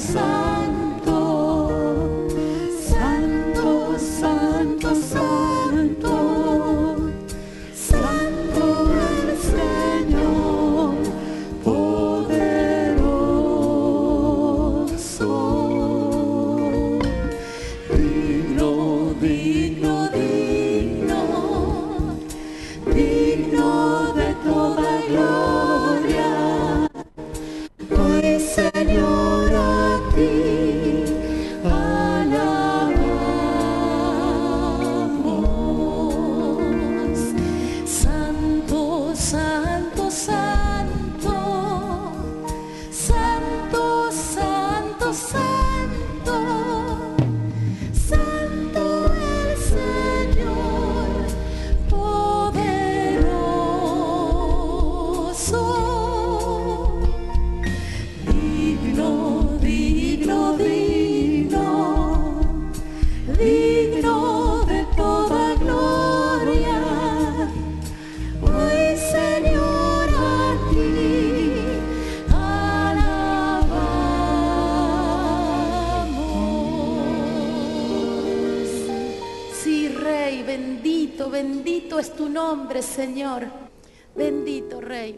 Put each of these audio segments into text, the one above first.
Bendito es tu nombre, Señor. Bendito Rey.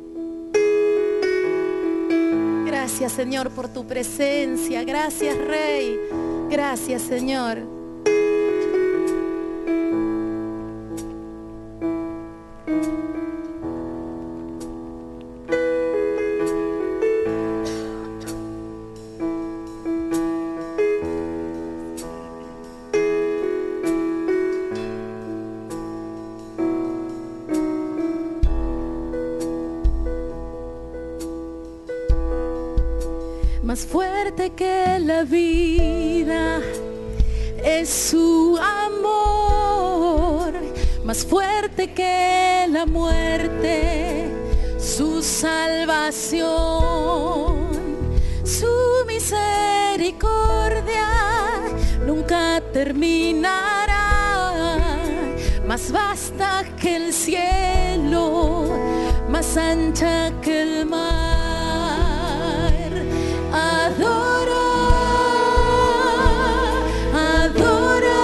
Gracias, Señor, por tu presencia. Gracias, Rey. Gracias, Señor. Más fuerte que la vida es su amor, más fuerte que la muerte, su salvación, su misericordia nunca terminará. Más vasta que el cielo, más ancha que el mar. Adora, adora,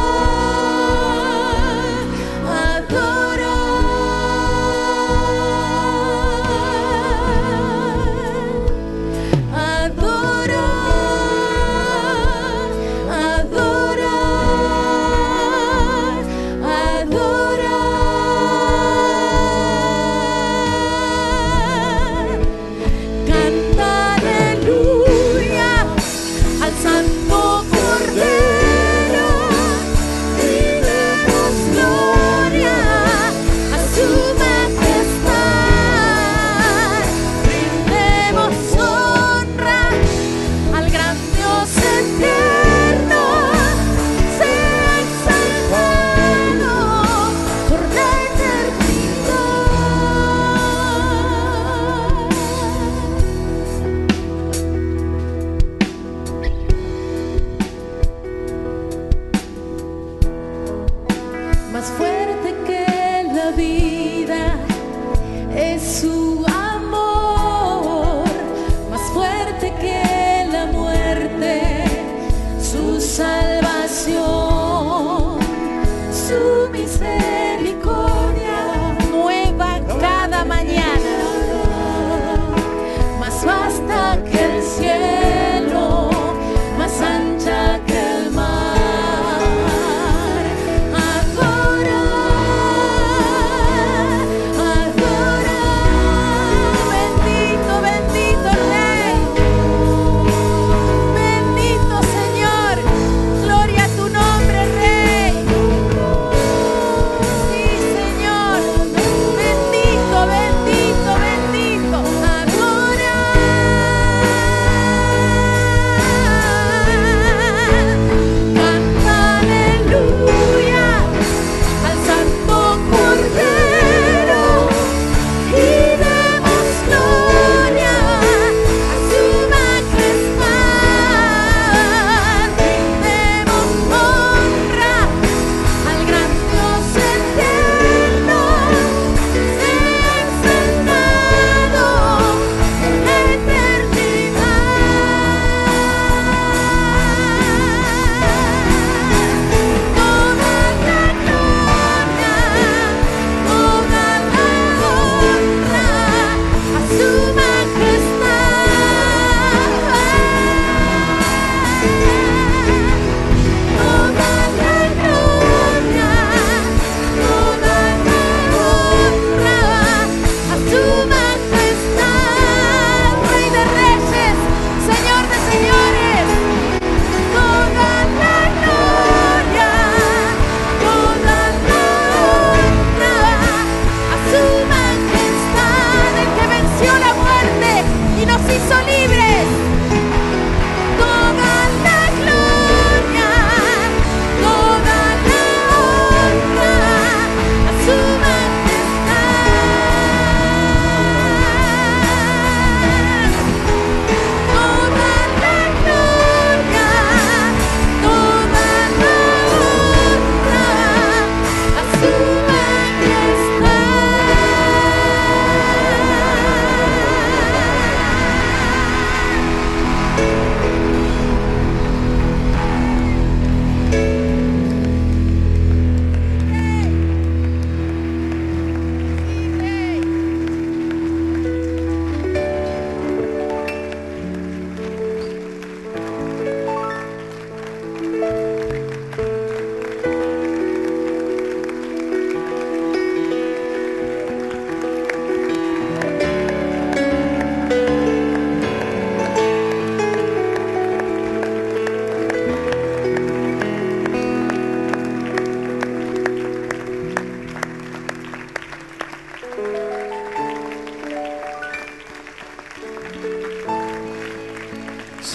adora. Adora, adora, adora.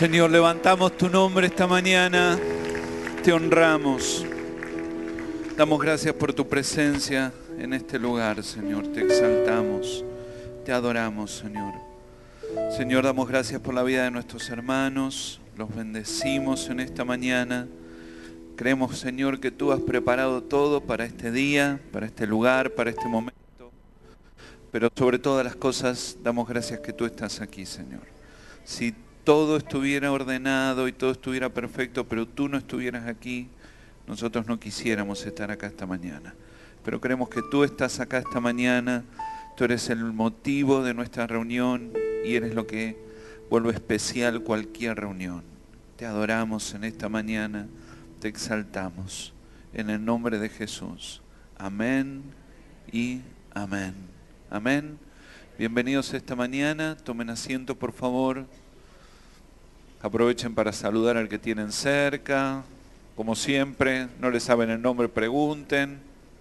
Señor, levantamos tu nombre esta mañana, te honramos. Damos gracias por tu presencia en este lugar, Señor. Te exaltamos, te adoramos, Señor. Señor, damos gracias por la vida de nuestros hermanos. Los bendecimos en esta mañana. Creemos, Señor, que tú has preparado todo para este día, para este lugar, para este momento. Pero sobre todas las cosas, damos gracias que tú estás aquí, Señor. Si todo estuviera ordenado y todo estuviera perfecto, pero tú no estuvieras aquí, nosotros no quisiéramos estar acá esta mañana. Pero creemos que tú estás acá esta mañana, tú eres el motivo de nuestra reunión y eres lo que vuelve especial cualquier reunión. Te adoramos en esta mañana, te exaltamos en el nombre de Jesús. Amén y amén. Amén. Bienvenidos esta mañana, tomen asiento por favor. Aprovechen para saludar al que tienen cerca. Como siempre, no le saben el nombre, pregunten.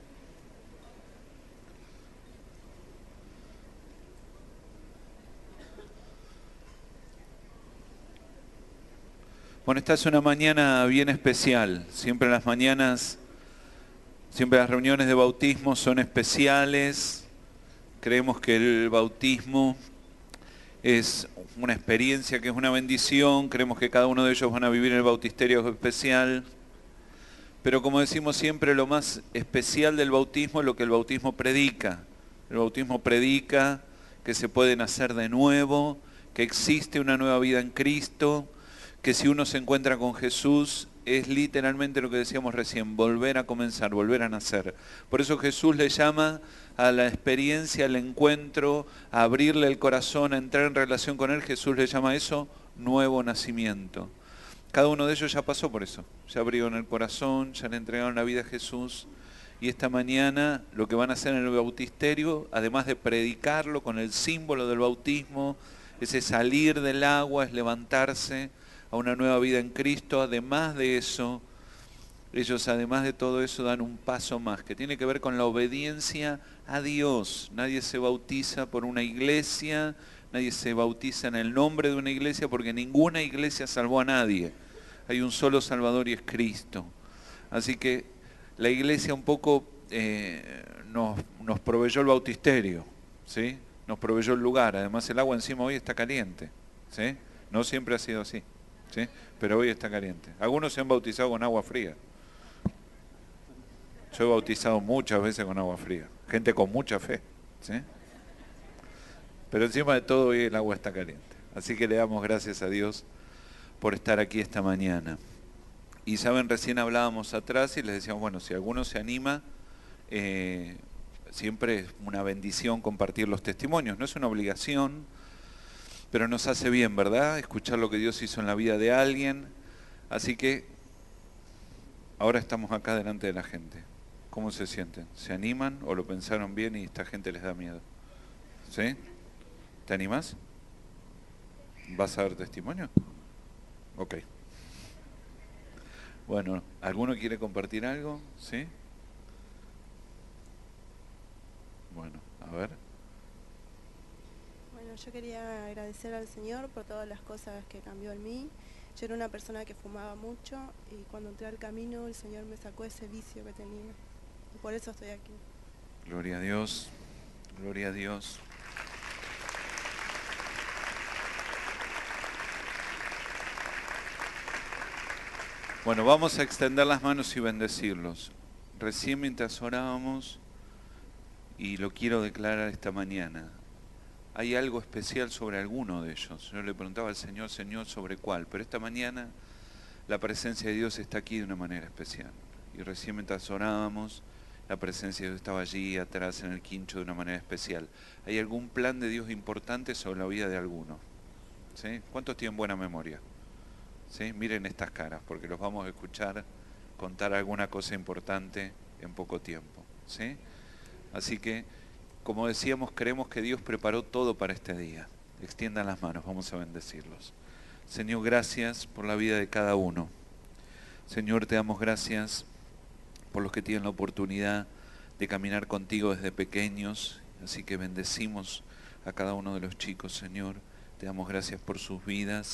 Bueno, esta es una mañana bien especial. Siempre las mañanas, siempre las reuniones de bautismo son especiales. Creemos que el bautismo es una experiencia que es una bendición. Creemos que cada uno de ellos van a vivir el bautisterio especial. Pero como decimos siempre, lo más especial del bautismo es lo que el bautismo predica. El bautismo predica que se puede nacer de nuevo, que existe una nueva vida en Cristo, que si uno se encuentra con Jesús es literalmente lo que decíamos recién, volver a comenzar, volver a nacer. Por eso Jesús le llama a la experiencia, al encuentro, a abrirle el corazón, a entrar en relación con Él. Jesús le llama a eso nuevo nacimiento. Cada uno de ellos ya pasó por eso, ya abrieron el corazón, ya le entregaron la vida a Jesús. Y esta mañana lo que van a hacer en el bautisterio, además de predicarlo con el símbolo del bautismo, ese salir del agua, es levantarse a una nueva vida en Cristo. Además de eso, ellos además de todo eso dan un paso más, que tiene que ver con la obediencia a Dios. Nadie se bautiza por una iglesia, nadie se bautiza en el nombre de una iglesia, porque ninguna iglesia salvó a nadie. Hay un solo Salvador y es Cristo. Así que la iglesia un poco nos proveyó el bautisterio, ¿sí? Nos proveyó el lugar. Además el agua encima hoy está caliente, ¿sí? No siempre ha sido así, ¿sí? Pero hoy está caliente. Algunos se han bautizado con agua fría. Yo he bautizado muchas veces con agua fría. Gente con mucha fe, ¿sí? Pero encima de todo hoy el agua está caliente. Así que le damos gracias a Dios por estar aquí esta mañana. Y saben, recién hablábamos atrás y les decíamos, bueno, si alguno se anima, siempre es una bendición compartir los testimonios. No es una obligación, pero nos hace bien, ¿verdad? Escuchar lo que Dios hizo en la vida de alguien. Así que ahora estamos acá delante de la gente. ¿Cómo se sienten? ¿Se animan o lo pensaron bien y esta gente les da miedo? ¿Sí? ¿Te animás? ¿Vas a dar testimonio? Ok. Bueno, ¿alguno quiere compartir algo? ¿Sí? Bueno, a ver. Bueno, yo quería agradecer al Señor por todas las cosas que cambió en mí. Yo era una persona que fumaba mucho y cuando entré al camino el Señor me sacó ese vicio que tenía. Y por eso estoy aquí. Gloria a Dios, gloria a Dios. Bueno, vamos a extender las manos y bendecirlos. Recién mientras orábamos, y lo quiero declarar esta mañana, hay algo especial sobre alguno de ellos. Yo le preguntaba al Señor, Señor, ¿sobre cuál? Pero esta mañana la presencia de Dios está aquí de una manera especial. Y recién mientras orábamos, la presencia de Dios estaba allí atrás en el quincho de una manera especial. ¿Hay algún plan de Dios importante sobre la vida de alguno? ¿Sí? ¿Cuántos tienen buena memoria? ¿Sí? Miren estas caras, porque los vamos a escuchar contar alguna cosa importante en poco tiempo, ¿sí? Así que, como decíamos, creemos que Dios preparó todo para este día. Extiendan las manos, vamos a bendecirlos. Señor, gracias por la vida de cada uno. Señor, te damos gracias por los que tienen la oportunidad de caminar contigo desde pequeños. Así que bendecimos a cada uno de los chicos, Señor. Te damos gracias por sus vidas.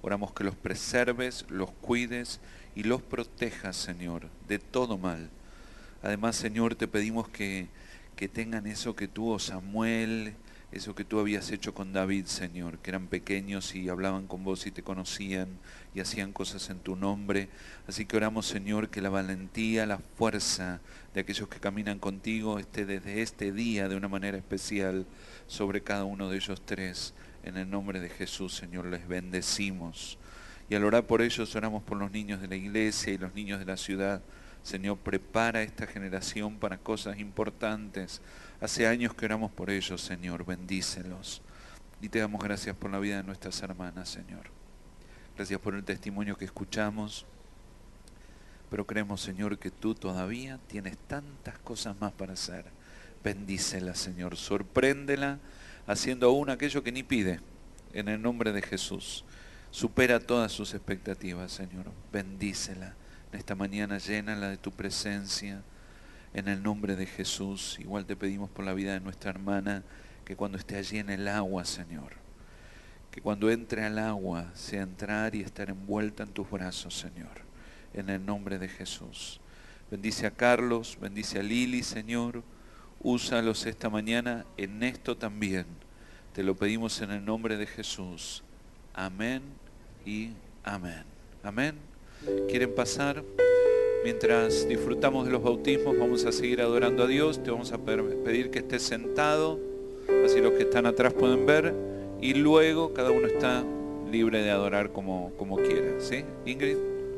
Oramos que los preserves, los cuides y los protejas, Señor, de todo mal. Además, Señor, te pedimos que tengan eso que tú, Samuel, eso que tú habías hecho con David, Señor, que eran pequeños y hablaban con vos y te conocían y hacían cosas en tu nombre. Así que oramos, Señor, que la valentía, la fuerza de aquellos que caminan contigo esté desde este día de una manera especial sobre cada uno de ellos tres. En el nombre de Jesús, Señor, les bendecimos. Y al orar por ellos, oramos por los niños de la iglesia y los niños de la ciudad. Señor, prepara esta generación para cosas importantes. Hace años que oramos por ellos, Señor, bendícelos. Y te damos gracias por la vida de nuestras hermanas, Señor. Gracias por el testimonio que escuchamos. Pero creemos, Señor, que tú todavía tienes tantas cosas más para hacer. Bendícela, Señor. Sorpréndela haciendo aún aquello que ni pide. En el nombre de Jesús. Supera todas sus expectativas, Señor. Bendícela. En esta mañana llénala de tu presencia. En el nombre de Jesús. Igual te pedimos por la vida de nuestra hermana, que cuando esté allí en el agua, Señor, que cuando entre al agua sea entrar y estar envuelta en tus brazos, Señor. En el nombre de Jesús. Bendice a Carlos, bendice a Lili, Señor. Úsalos esta mañana en esto también. Te lo pedimos en el nombre de Jesús. Amén y amén. Amén. ¿Quieren pasar? Mientras disfrutamos de los bautismos, vamos a seguir adorando a Dios. Te vamos a pedir que estés sentado, así los que están atrás pueden ver. Y luego cada uno está libre de adorar como quiera. ¿Sí, Ingrid?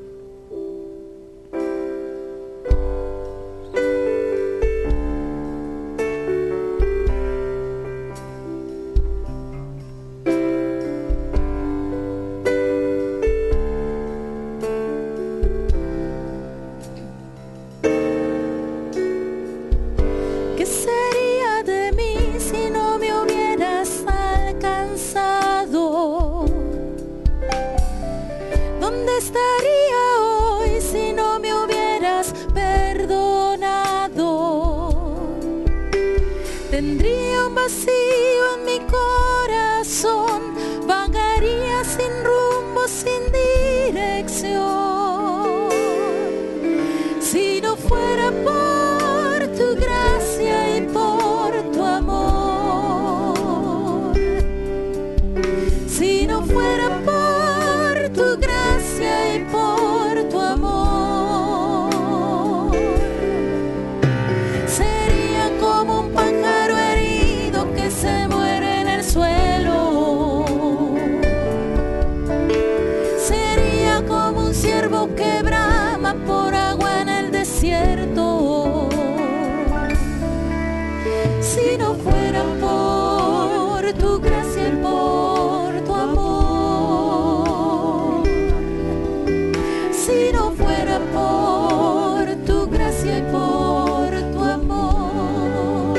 Tendría un vacío en mi corazón, vagaría sin rumbo, sin dirección. Si no fuera por tu gracia y por tu amor, si no fuera por tu gracia y por tu amor, sería como un pájaro herido que se muere en el suelo, sería como un ciervo que brama por agua en el desierto. Si no fuera por tu gracia y por tu amor, si no fuera por tu gracia y por tu amor.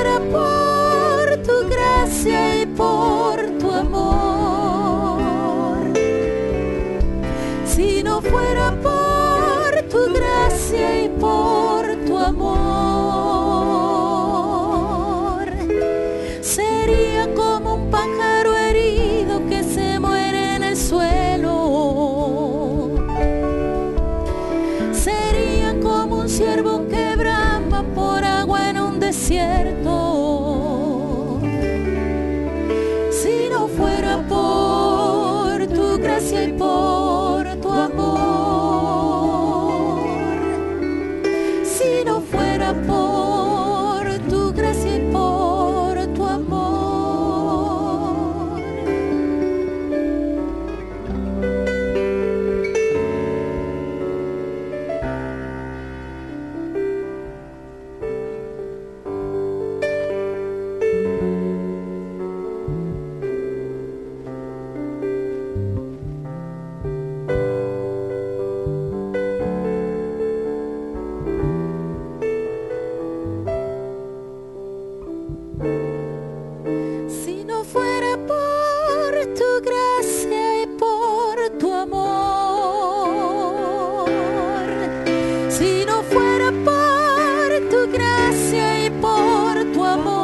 fuera por tu gracia y por tu amor, si no fuera por tu gracia y por tu amor, sería como un pájaro herido que se muere en el suelo, sería como un ciervo que brama por agua en un desierto, si no fuera por tu gracia y por tu amor, si no fuera por tu gracia y por tu amor. Si no fuera por tu gracia y por tu amor, si no fuera por tu gracia y por tu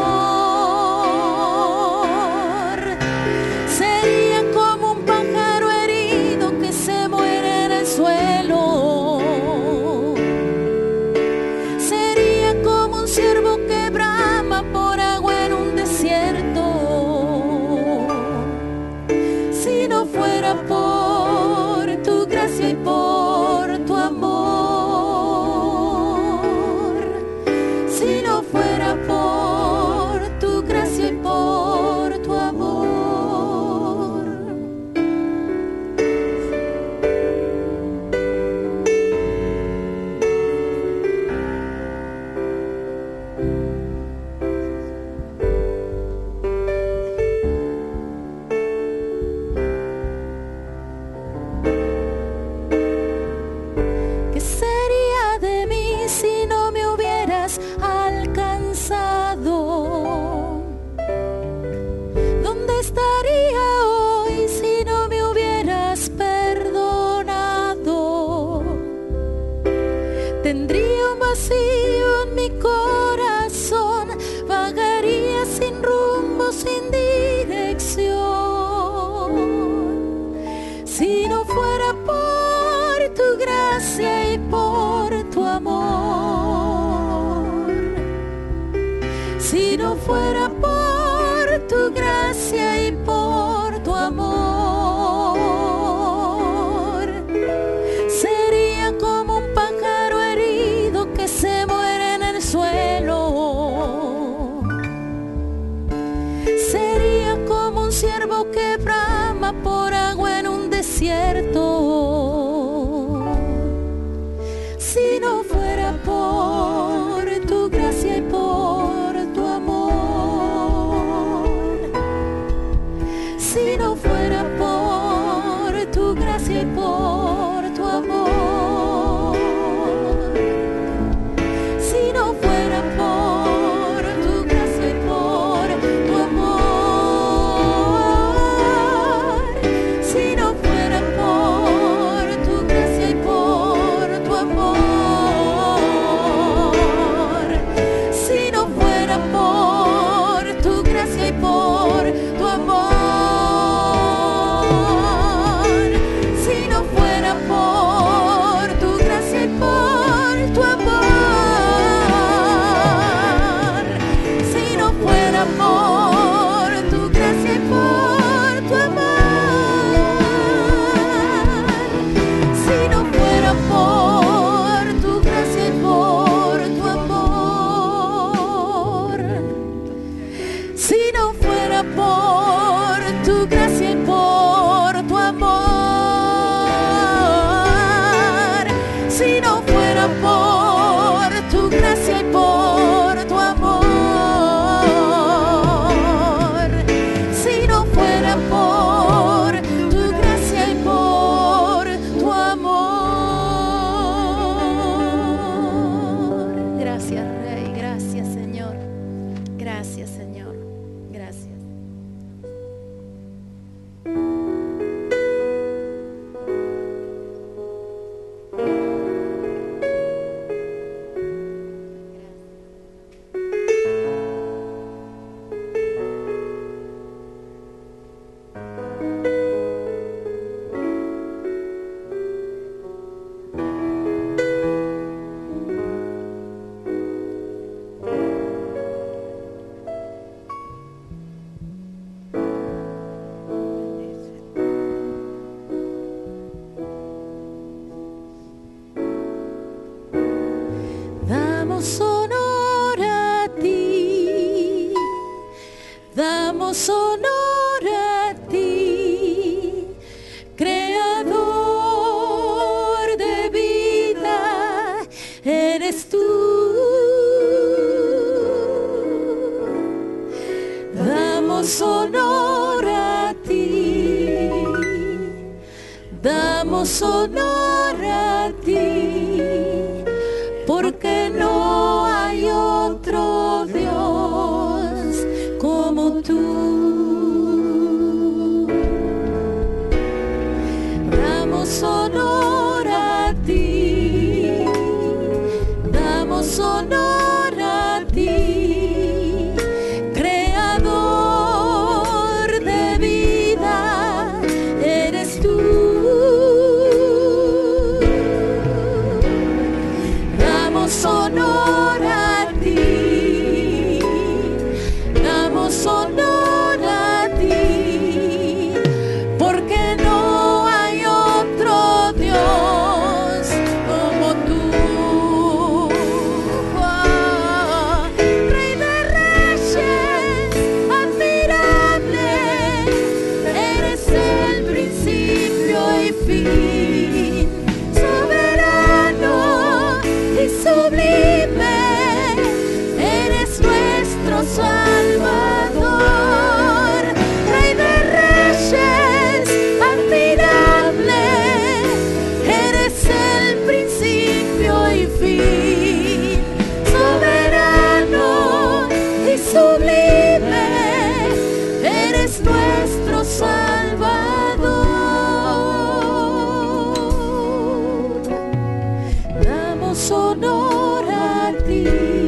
amor, sería como un pájaro herido que se muere en el suelo, sería como un ciervo que brama por agua en un desierto, si no fuera por tu gracia y por tu amor, si no fuera por tu gracia y por tu amor. ¿Qué sería de mí si no me hubieras alcanzado? ¿Dónde estaría hoy si no me hubieras perdonado? Tendría un vacío en mi corazón, vagaría sin rumbo, sin dirección, si no fuera por tu gracia y por tu amor, si no fuera por tu gracia y por tu amor, sería como un pájaro herido que se muere en el suelo, sería como un ciervo que brama por agua en un desierto, si no fuera por tu gracia y por tu amor, si no fuera por tu gracia y por tu amor, si no fuera por tu gracia y por tu amor, si no fuera por Gracias, Señor. Gracias. Damos honor a ti, damos honor a ti, creador de vida, eres tú. Damos honor a ti, damos honor a ti, porque no hay otro Dios como tú. Damos honor a ti, damos honor a ti, creador de vida, eres tú. Damos honor a ti, damos honor a ti, porque no hay otro Dios como tú. Oh, Rey de Reyes, admirable, eres el principio y fin, soberano y sublime, eres nuestro Salvador. Rey de Reyes, admirable, eres el principio y fin, soberano y sublime, eres nuestro Salvador. Damos honor a ti,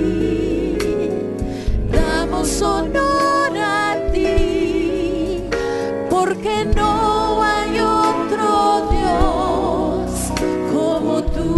damos honor a ti, porque no hay otro Dios como tú.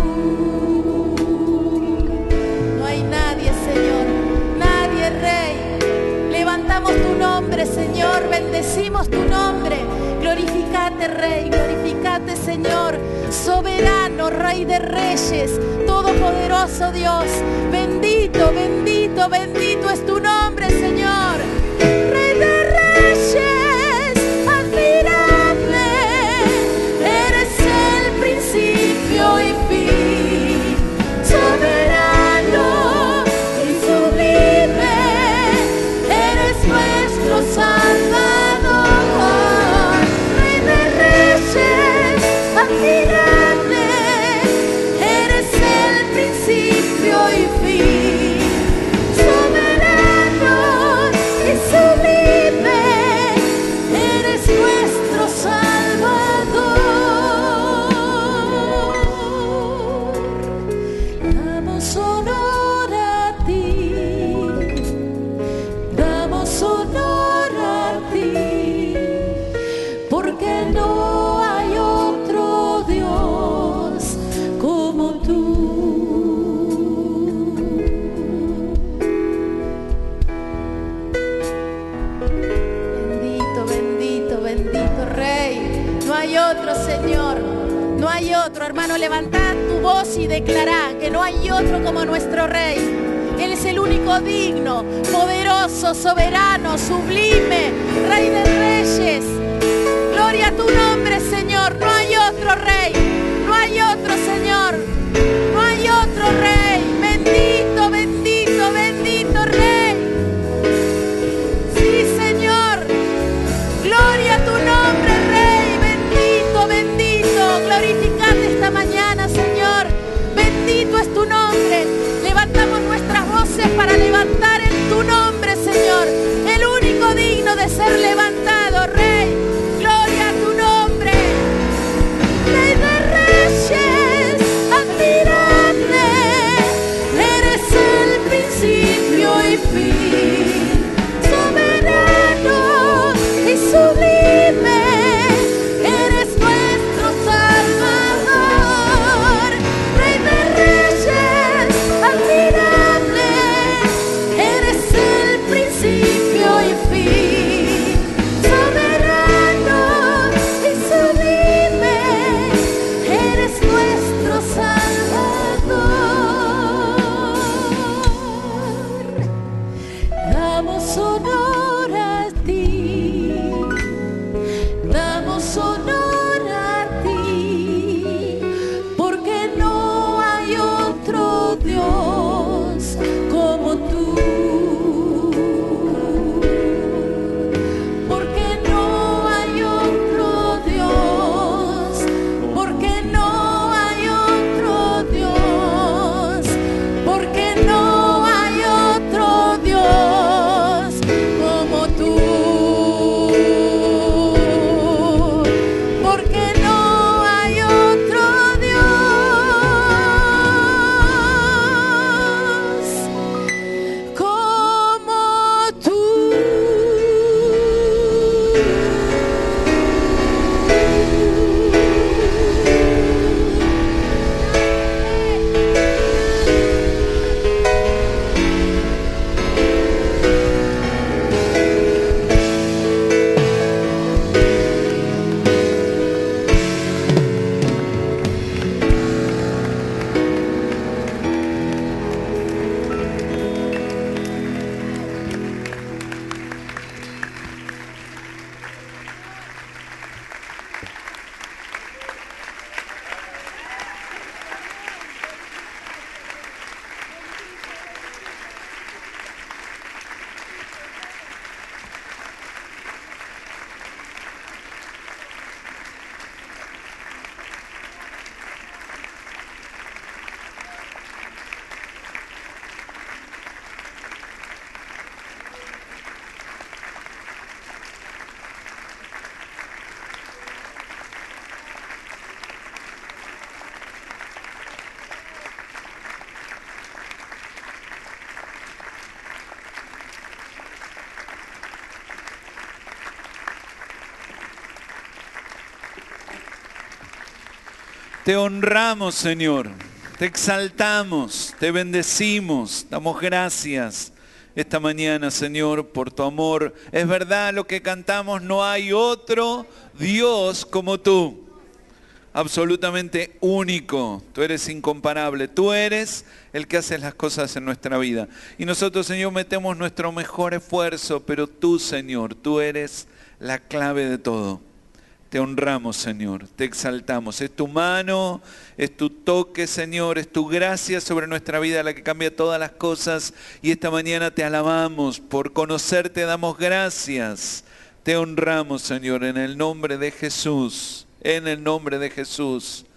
No hay nadie, Señor, nadie, Rey. Levantamos tu nombre, Señor, bendecimos tu nombre. Glorificate, Rey, glorificate, Señor, soberano, Rey de Reyes, todopoderoso Dios. Bendito, bendito, bendito es tu nombre, Señor. Rey de Reyes, admirable, eres el principio y fin, soberano y sublime, eres nuestro Salvador. Rey de Reyes, admirable, eres el principio y fin, soberano y sublime, eres nuestro Salvador. Damos honor a ti, damos honor a ti, porque no hay otro Dios como tú. Bendito, bendito, bendito Rey. No hay otro, Señor. No hay otro, hermano. Levantad tu voz y declará que no hay otro como nuestro Rey. Él es el único digno, poderoso, soberano, sublime, Rey de Reyes. Gloria a tu nombre, Señor. No hay otro Rey. No hay otro, Señor. No hay otro Rey. Bendito, bendito, bendito Rey. Sí, Señor. Gloria a tu nombre, Rey. Bendito, bendito. Glorificate esta mañana, Señor. Bendito es tu nombre. Levantamos nuestras voces para levantar en tu nombre, Señor. damos honor a ti, damos honor a ti, porque no hay otro Dios como tú, porque no hay otro Dios, porque no hay otro Dios, porque no hay otro Dios como tú, porque no hay otro Dios como tú. Te honramos, Señor, te exaltamos, te bendecimos, damos gracias esta mañana, Señor, por tu amor. Es verdad lo que cantamos, no hay otro Dios como tú, absolutamente único, tú eres incomparable, tú eres el que hace las cosas en nuestra vida. Y nosotros, Señor, metemos nuestro mejor esfuerzo, pero tú, Señor, tú eres la clave de todo. Te honramos, Señor, te exaltamos. Es tu mano, es tu toque, Señor, es tu gracia sobre nuestra vida la que cambia todas las cosas. Y esta mañana te alabamos, por conocerte damos gracias. Te honramos, Señor, en el nombre de Jesús, en el nombre de Jesús.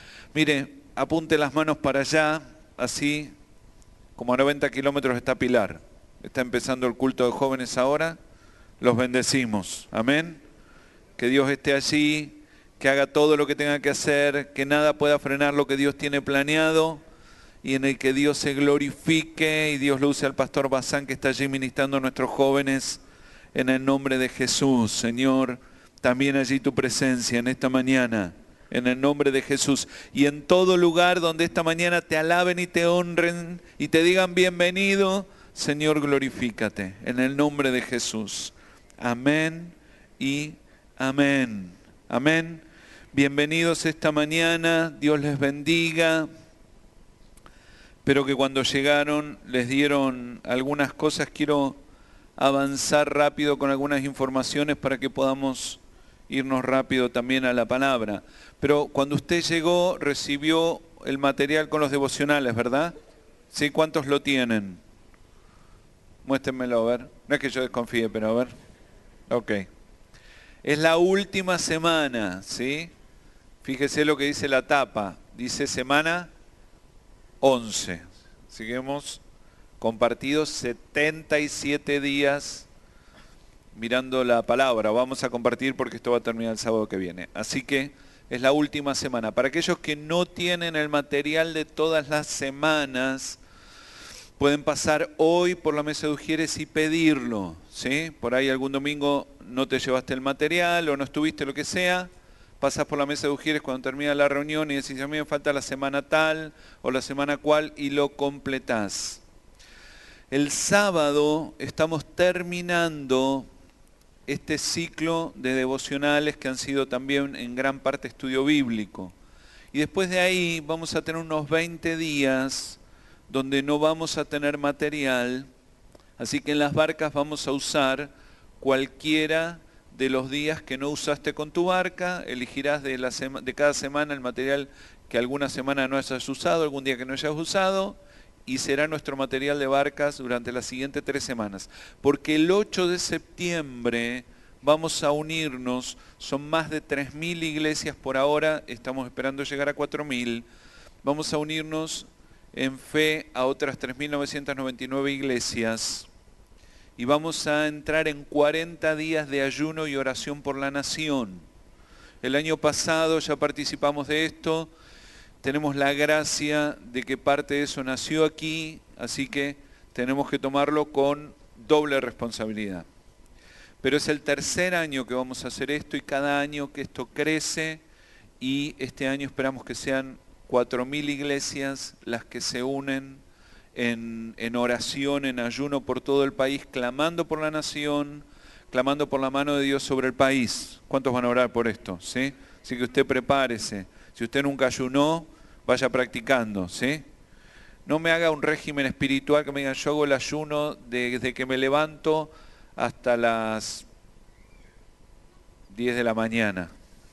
Mire, apunte las manos para allá, así como a 90 kilómetros está Pilar. Está empezando el culto de jóvenes ahora, los bendecimos, amén. Que Dios esté allí, que haga todo lo que tenga que hacer, que nada pueda frenar lo que Dios tiene planeado y en el que Dios se glorifique y Dios lo use al pastor Bazán que está allí ministrando a nuestros jóvenes en el nombre de Jesús. Señor, también allí tu presencia en esta mañana, en el nombre de Jesús. Y en todo lugar donde esta mañana te alaben y te honren y te digan bienvenido, Señor, glorifícate en el nombre de Jesús. Amén y amén. Amén. Bienvenidos esta mañana, Dios les bendiga. Espero que cuando llegaron les dieron algunas cosas. Quiero avanzar rápido con algunas informaciones para que podamos irnos rápido también a la palabra. Pero cuando usted llegó recibió el material con los devocionales, ¿verdad? ¿Sí? ¿Cuántos lo tienen? Muéstrenmelo a ver. No es que yo desconfíe, pero a ver. Ok. Es la última semana, ¿sí? Fíjese lo que dice la tapa. Dice semana 11. Así que hemos compartido 77 días mirando la palabra. Vamos a compartir porque esto va a terminar el sábado que viene. Así que es la última semana. Para aquellos que no tienen el material de todas las semanas, pueden pasar hoy por la mesa de Ujieres y pedirlo, ¿sí? Por ahí algún domingo no te llevaste el material o no estuviste, lo que sea, pasás por la mesa de Ujieres cuando termina la reunión y decís, a mí me falta la semana tal o la semana cual y lo completás. El sábado estamos terminando este ciclo de devocionales que han sido también en gran parte estudio bíblico. Y después de ahí vamos a tener unos 20 días donde no vamos a tener material Así que en las barcas vamos a usar cualquiera de los días que no usaste con tu barca, elegirás de cada semana el material que alguna semana no hayas usado, algún día que no hayas usado, y será nuestro material de barcas durante las siguientes 3 semanas. Porque el 8 de septiembre vamos a unirnos, son más de 3.000 iglesias por ahora, estamos esperando llegar a 4.000, vamos a unirnos en fe a otras 3.999 iglesias. Y vamos a entrar en 40 días de ayuno y oración por la nación. El año pasado ya participamos de esto, tenemos la gracia de que parte de eso nació aquí, así que tenemos que tomarlo con doble responsabilidad. Pero es el tercer año que vamos a hacer esto y cada año que esto crece y este año esperamos que sean 4.000 iglesias las que se unen en oración, en ayuno por todo el país, clamando por la nación, clamando por la mano de Dios sobre el país. ¿Cuántos van a orar por esto? ¿Sí? Así que usted prepárese. Si usted nunca ayunó, vaya practicando, ¿sí? No me haga un régimen espiritual que me digan, yo hago el ayuno desde que me levanto hasta las 10 de la mañana.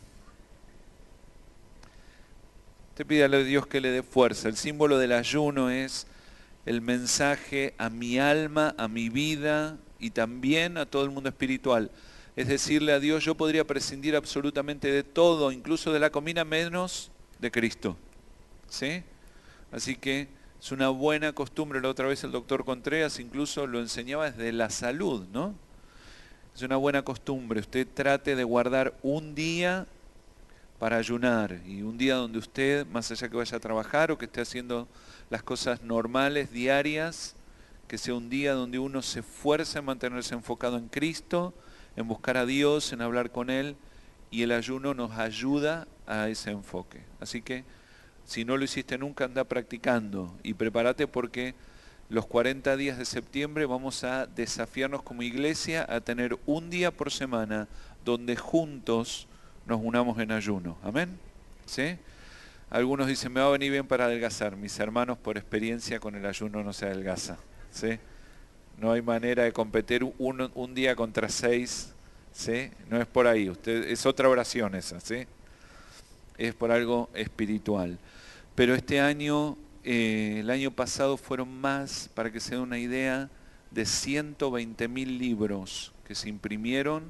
Usted pídale a Dios que le dé fuerza. El símbolo del ayuno es el mensaje a mi alma, a mi vida y también a todo el mundo espiritual. Es decirle a Dios, yo podría prescindir absolutamente de todo, incluso de la comida, menos de Cristo. ¿Sí? Así que es una buena costumbre. La otra vez el doctor Contreras incluso lo enseñaba desde la salud, ¿no? Es una buena costumbre. Usted trate de guardar un día para ayunar y un día donde usted, más allá que vaya a trabajar o que esté haciendo las cosas normales, diarias, que sea un día donde uno se esfuerza en mantenerse enfocado en Cristo, en buscar a Dios, en hablar con Él, y el ayuno nos ayuda a ese enfoque. Así que, si no lo hiciste nunca, anda practicando y prepárate porque los 40 días de septiembre vamos a desafiarnos como iglesia a tener un día por semana donde juntos nos unamos en ayuno. ¿Amén? ¿Sí? Algunos dicen, me va a venir bien para adelgazar. Mis hermanos, por experiencia, con el ayuno no se adelgaza. ¿Sí? No hay manera de competir un día contra 6. ¿Sí? No es por ahí. Es otra oración esa. ¿Sí? Es por algo espiritual. Pero este año, el año pasado fueron más, para que se den una idea, de 120.000 libros que se imprimieron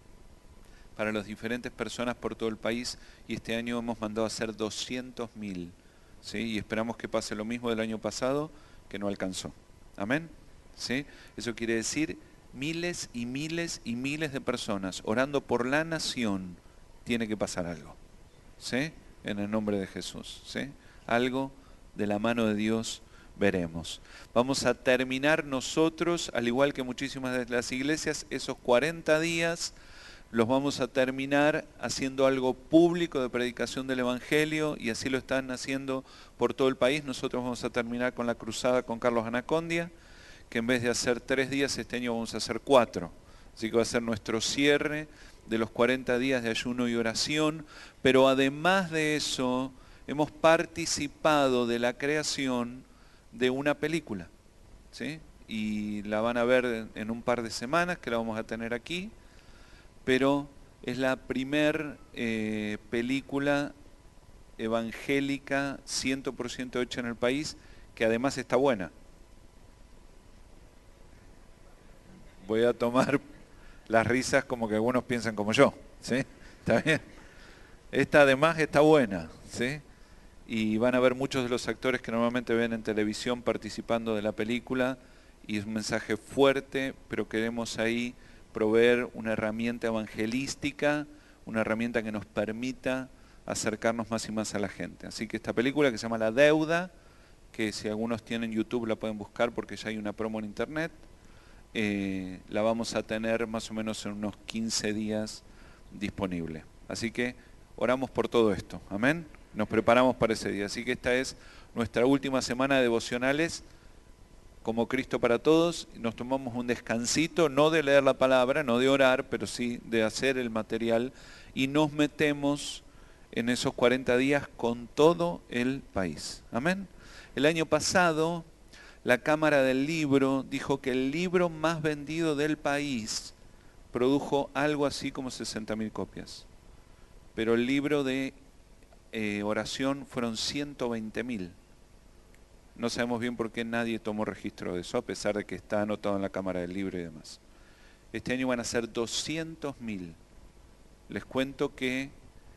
para las diferentes personas por todo el país y este año hemos mandado a hacer 200.000, ¿sí? Y esperamos que pase lo mismo del año pasado, que no alcanzó. ¿Amén? ¿Sí? Eso quiere decir miles y miles y miles de personas orando por la nación. Tiene que pasar algo, ¿sí? En el nombre de Jesús, ¿sí? Algo de la mano de Dios veremos. Vamos a terminar nosotros, al igual que muchísimas de las iglesias, esos 40 días los vamos a terminar haciendo algo público de predicación del Evangelio y así lo están haciendo por todo el país. Nosotros vamos a terminar con la cruzada con Carlos Anacondia, que en vez de hacer 3 días, este año vamos a hacer 4. Así que va a ser nuestro cierre de los 40 días de ayuno y oración. Pero además de eso, hemos participado de la creación de una película, ¿sí? Y la van a ver en un par de semanas, que la vamos a tener aquí. Pero es la primer película evangélica 100% hecha en el país, que además está buena. Voy a tomar las risas como que algunos piensan como yo, ¿sí? ¿Está bien? Esta además está buena, ¿sí? Y van a ver muchos de los actores que normalmente ven en televisión participando de la película, y es un mensaje fuerte, pero queremos ahí proveer una herramienta evangelística, una herramienta que nos permita acercarnos más y más a la gente. Así que esta película que se llama La Deuda, que si algunos tienen YouTube la pueden buscar porque ya hay una promo en internet, la vamos a tener más o menos en unos 15 días disponible. Así que oramos por todo esto, amén. Nos preparamos para ese día. Así que esta es nuestra última semana de devocionales como Cristo para Todos. Nos tomamos un descansito, no de leer la palabra, no de orar, pero sí de hacer el material y nos metemos en esos 40 días con todo el país. Amén. El año pasado la Cámara del Libro dijo que el libro más vendido del país produjo algo así como 60.000 copias. Pero el libro de oración fueron 120.000. No sabemos bien por qué nadie tomó registro de eso, a pesar de que está anotado en la Cámara del Libro y demás. Este año van a ser 200.000. Les cuento que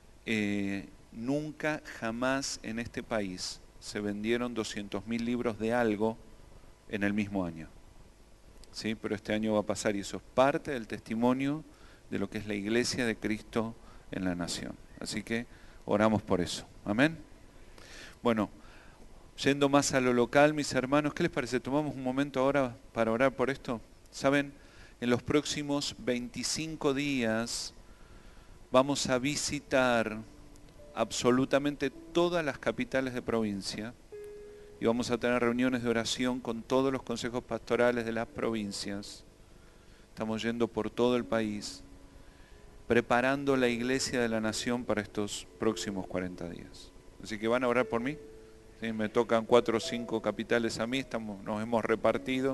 nunca, jamás en este país se vendieron 200.000 libros de algo en el mismo año. ¿Sí? Pero este año va a pasar y eso es parte del testimonio de lo que es la Iglesia de Cristo en la nación. Así que oramos por eso. Amén. Bueno, yendo más a lo local, mis hermanos, ¿qué les parece? Tomamos un momento ahora para orar por esto. Saben, en los próximos 25 días vamos a visitar absolutamente todas las capitales de provincia y vamos a tener reuniones de oración con todos los consejos pastorales de las provincias. Estamos yendo por todo el país, preparando la iglesia de la nación para estos próximos 40 días. Así que van a orar por mí. ¿Sí? Me tocan 4 o 5 capitales a mí, nos hemos repartido,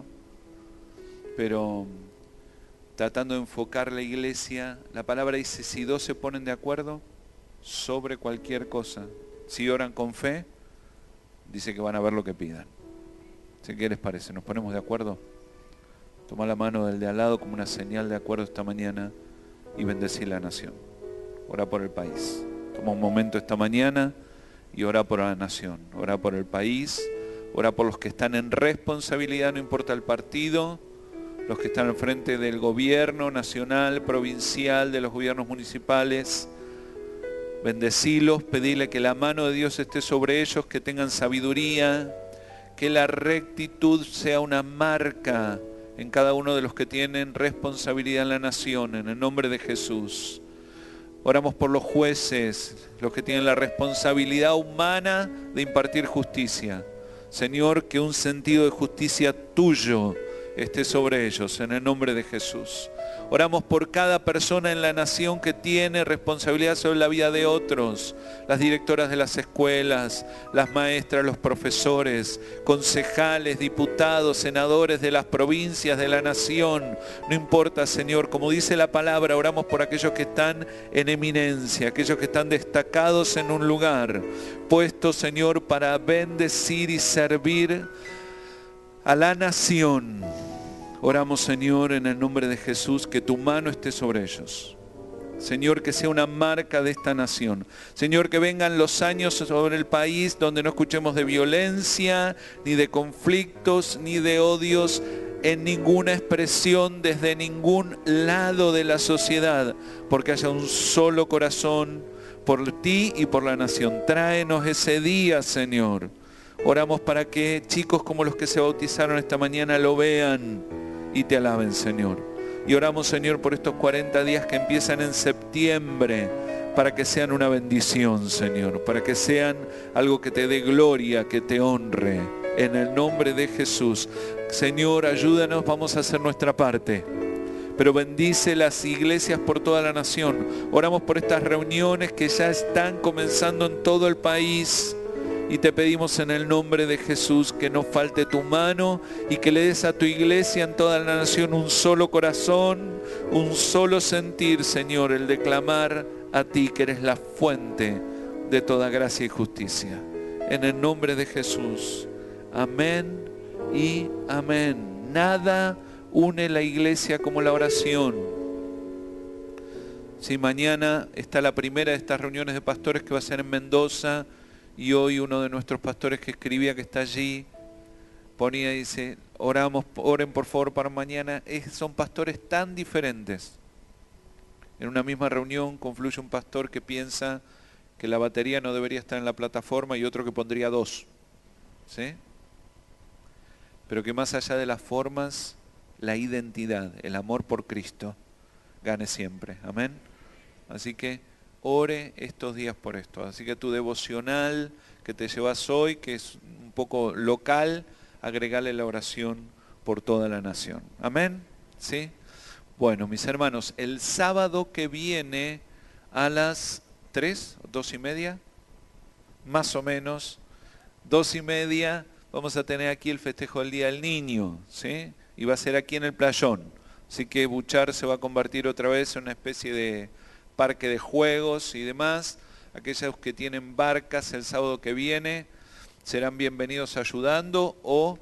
pero tratando de enfocar la iglesia. La palabra dice, si 2 se ponen de acuerdo sobre cualquier cosa, si oran con fe, dice que van a ver lo que pidan. ¿Sí? ¿Qué les parece? ¿Nos ponemos de acuerdo? Toma la mano del de al lado como una señal de acuerdo esta mañana y bendecí la nación. Ora por el país. Toma un momento esta mañana y ora por la nación. Ora por el país. Ora por los que están en responsabilidad, no importa el partido, los que están al frente del gobierno nacional, provincial, de los gobiernos municipales. Bendecilos, pedile que la mano de Dios esté sobre ellos, que tengan sabiduría, que la rectitud sea una marca en cada uno de los que tienen responsabilidad en la nación, en el nombre de Jesús. Oramos por los jueces, los que tienen la responsabilidad humana de impartir justicia. Señor, que un sentido de justicia tuyo esté sobre ellos, en el nombre de Jesús. Oramos por cada persona en la nación que tiene responsabilidad sobre la vida de otros, las directoras de las escuelas, las maestras, los profesores, concejales, diputados, senadores de las provincias, de la nación. No importa, Señor, como dice la palabra, oramos por aquellos que están en eminencia, aquellos que están destacados en un lugar, puestos, Señor, para bendecir y servir a la nación. Oramos, Señor, en el nombre de Jesús, que tu mano esté sobre ellos. Señor, que sea una marca de esta nación. Señor, que vengan los años sobre el país donde no escuchemos de violencia, ni de conflictos, ni de odios en ninguna expresión desde ningún lado de la sociedad, porque haya un solo corazón por ti y por la nación. Tráenos ese día, Señor. Oramos para que chicos como los que se bautizaron esta mañana lo vean y te alaben, Señor. Y oramos, Señor, por estos 40 días que empiezan en septiembre, para que sean una bendición, Señor, para que sean algo que te dé gloria, que te honre, en el nombre de Jesús. Señor, ayúdanos, vamos a hacer nuestra parte, pero bendice las iglesias por toda la nación. Oramos por estas reuniones que ya están comenzando en todo el país. Y te pedimos en el nombre de Jesús que no falte tu mano y que le des a tu iglesia en toda la nación un solo corazón, un solo sentir, Señor, el de clamar a ti, que eres la fuente de toda gracia y justicia. En el nombre de Jesús. Amén y amén. Nada une la iglesia como la oración. Si mañana está la primera de estas reuniones de pastores que va a ser en Mendoza, y hoy uno de nuestros pastores que escribía, que está allí, ponía y dice, oren por favor para mañana. Son pastores tan diferentes. En una misma reunión confluye un pastor que piensa que la batería no debería estar en la plataforma y otro que pondría 2. ¿Sí? Pero que más allá de las formas, la identidad, el amor por Cristo, gane siempre. Amén. Así que ore estos días por esto. Así que tu devocional que te llevas hoy, que es un poco local, agregale la oración por toda la nación. Amén. ¿Sí? Bueno, mis hermanos, el sábado que viene a las 3, 2:30, más o menos, 2:30, vamos a tener aquí el festejo del Día del Niño, ¿sí? Y va a ser aquí en el playón. Así que Buchar se va a convertir otra vez en una especie de parque de juegos y demás. Aquellos que tienen barcas el sábado que viene serán bienvenidos ayudando o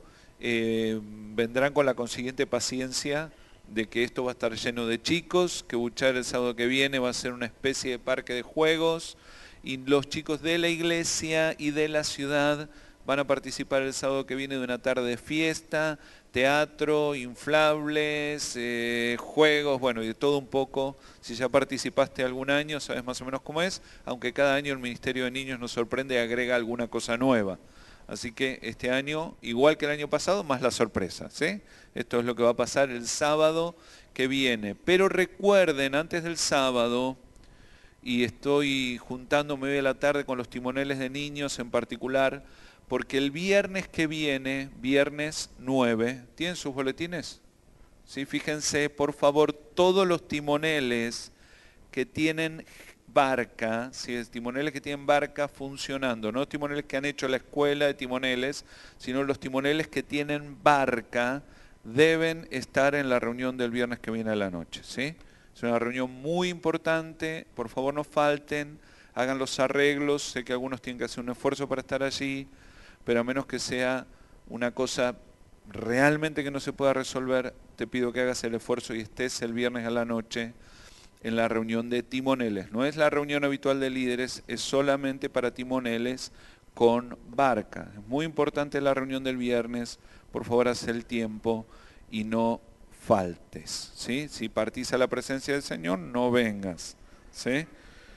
vendrán con la consiguiente paciencia de que esto va a estar lleno de chicos, que Buchar el sábado que viene va a ser una especie de parque de juegos y los chicos de la iglesia y de la ciudad van a participar el sábado que viene de una tarde de fiesta, teatro, inflables, juegos, bueno, y de todo un poco. Si ya participaste algún año, sabes más o menos cómo es, aunque cada año el Ministerio de Niños nos sorprende y agrega alguna cosa nueva. Así que este año, igual que el año pasado, más la sorpresa, ¿sí? Esto es lo que va a pasar el sábado que viene. Pero recuerden, antes del sábado, y estoy juntándome hoy a la tarde con los timoneles de niños en particular, porque el viernes que viene, viernes 9, ¿tienen sus boletines? ¿Sí? Fíjense, por favor, todos los timoneles que tienen barca, ¿sí? Timoneles que tienen barca funcionando, no timoneles que han hecho la escuela de timoneles, sino los timoneles que tienen barca deben estar en la reunión del viernes que viene a la noche, ¿sí? Es una reunión muy importante, por favor no falten, hagan los arreglos, sé que algunos tienen que hacer un esfuerzo para estar allí, pero a menos que sea una cosa realmente que no se pueda resolver, te pido que hagas el esfuerzo y estés el viernes a la noche en la reunión de timoneles. No es la reunión habitual de líderes, es solamente para timoneles con barca. Es muy importante la reunión del viernes, por favor haz el tiempo y no faltes, ¿sí? Si partís a la presencia del Señor, no vengas, ¿sí?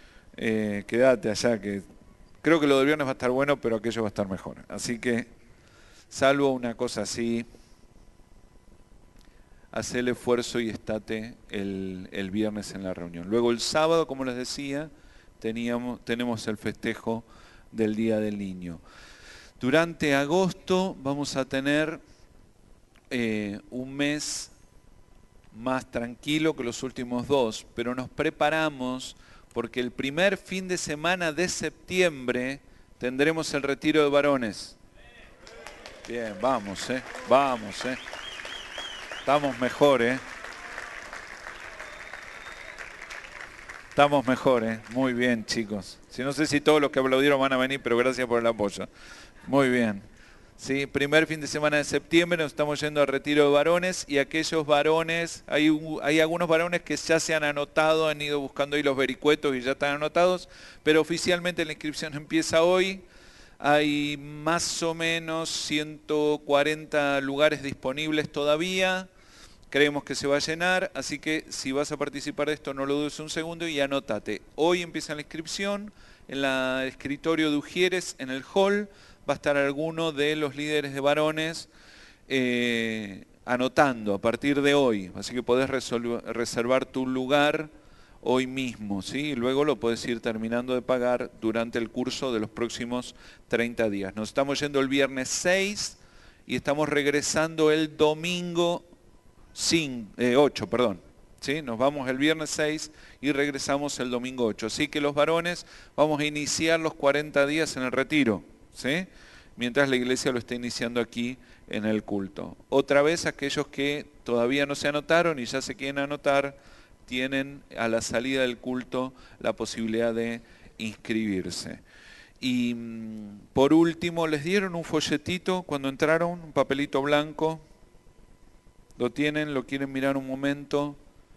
Quédate allá, que creo que lo del viernes va a estar bueno, pero aquello va a estar mejor. Así que, salvo una cosa así, haz el esfuerzo y estate el viernes en la reunión. Luego el sábado, como les decía, tenemos el festejo del Día del Niño. Durante agosto vamos a tener un mes más tranquilo que los últimos dos, pero nos preparamos porque el primer fin de semana de septiembre tendremos el retiro de varones. Bien, vamos, vamos, Estamos mejor, Estamos mejor, Muy bien, chicos. Si no sé si todos los que aplaudieron van a venir, pero gracias por el apoyo. Muy bien. Sí, primer fin de semana de septiembre nos estamos yendo al retiro de varones y aquellos varones, hay algunos varones que ya se han anotado, han ido buscando ahí los vericuetos y ya están anotados, pero oficialmente la inscripción empieza hoy. Hay más o menos 140 lugares disponibles todavía. Creemos que se va a llenar, así que si vas a participar de esto no lo dudes un segundo y anótate. Hoy empieza la inscripción en el escritorio de Ujieres, en el hall. Va a estar alguno de los líderes de varones anotando a partir de hoy. Así que podés reservar tu lugar hoy mismo, ¿sí? Y luego lo podés ir terminando de pagar durante el curso de los próximos 30 días. Nos estamos yendo el viernes 6 y estamos regresando el domingo 8, perdón. ¿Sí? Nos vamos el viernes 6 y regresamos el domingo 8. Así que los varones vamos a iniciar los 40 días en el retiro, ¿sí? Mientras la iglesia lo está iniciando aquí en el culto. Otra vez aquellos que todavía no se anotaron y ya se quieren anotar, tienen a la salida del culto la posibilidad de inscribirse. Y por último, les dieron un folletito cuando entraron, un papelito blanco. ¿Lo tienen? ¿Lo quieren mirar un momento?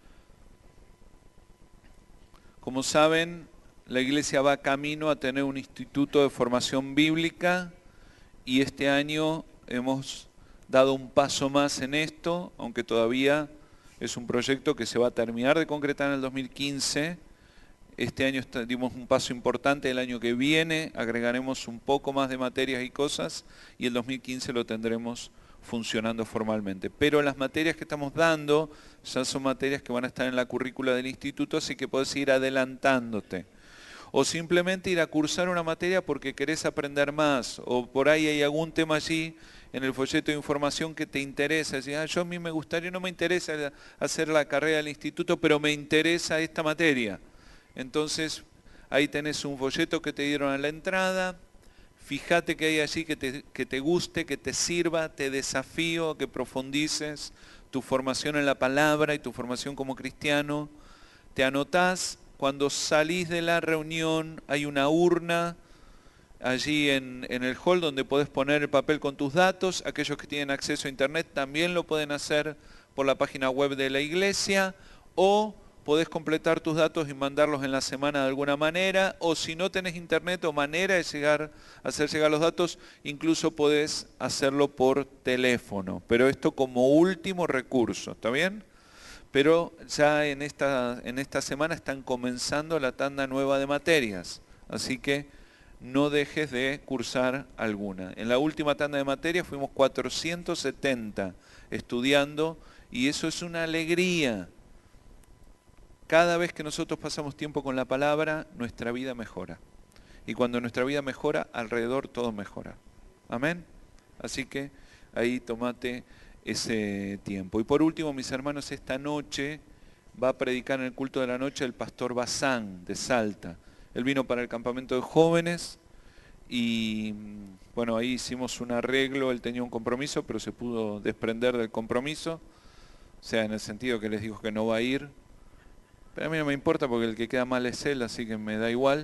Como saben, la iglesia va camino a tener un instituto de formación bíblica y este año hemos dado un paso más en esto, aunque todavía es un proyecto que se va a terminar de concretar en el 2015. Este año dimos un paso importante, el año que viene agregaremos un poco más de materias y cosas y el 2015 lo tendremos funcionando formalmente. Pero las materias que estamos dando ya son materias que van a estar en la currícula del instituto, así que podés ir adelantándote. O simplemente ir a cursar una materia porque querés aprender más, o por ahí hay algún tema allí en el folleto de información que te interesa. Decís, yo a mí me gustaría, no me interesa hacer la carrera del instituto, pero me interesa esta materia. Entonces, ahí tenés un folleto que te dieron a la entrada, Fíjate que hay allí que te guste, que te sirva, te desafío a que profundices tu formación en la palabra y tu formación como cristiano. Te anotás, cuando salís de la reunión hay una urna allí en el hall donde podés poner el papel con tus datos. Aquellos que tienen acceso a internet también lo pueden hacer por la página web de la iglesia, o podés completar tus datos y mandarlos en la semana de alguna manera, o si no tenés internet o manera de hacer llegar los datos, incluso podés hacerlo por teléfono. Pero esto como último recurso, ¿está bien? Pero ya en esta semana están comenzando la tanda nueva de materias, así que no dejes de cursar alguna. En la última tanda de materias fuimos 470 estudiando, y eso es una alegría. Cada vez que nosotros pasamos tiempo con la palabra, nuestra vida mejora. Y cuando nuestra vida mejora, alrededor todo mejora. Amén. Así que ahí tomate ese tiempo. Y por último, mis hermanos, esta noche va a predicar en el culto de la noche el pastor Bazán de Salta. Él vino para el campamento de jóvenes y bueno, ahí hicimos un arreglo. Él tenía un compromiso, pero se pudo desprender del compromiso. O sea, en el sentido que les dijo que no va a ir. Pero a mí no me importa porque el que queda mal es él, así que me da igual.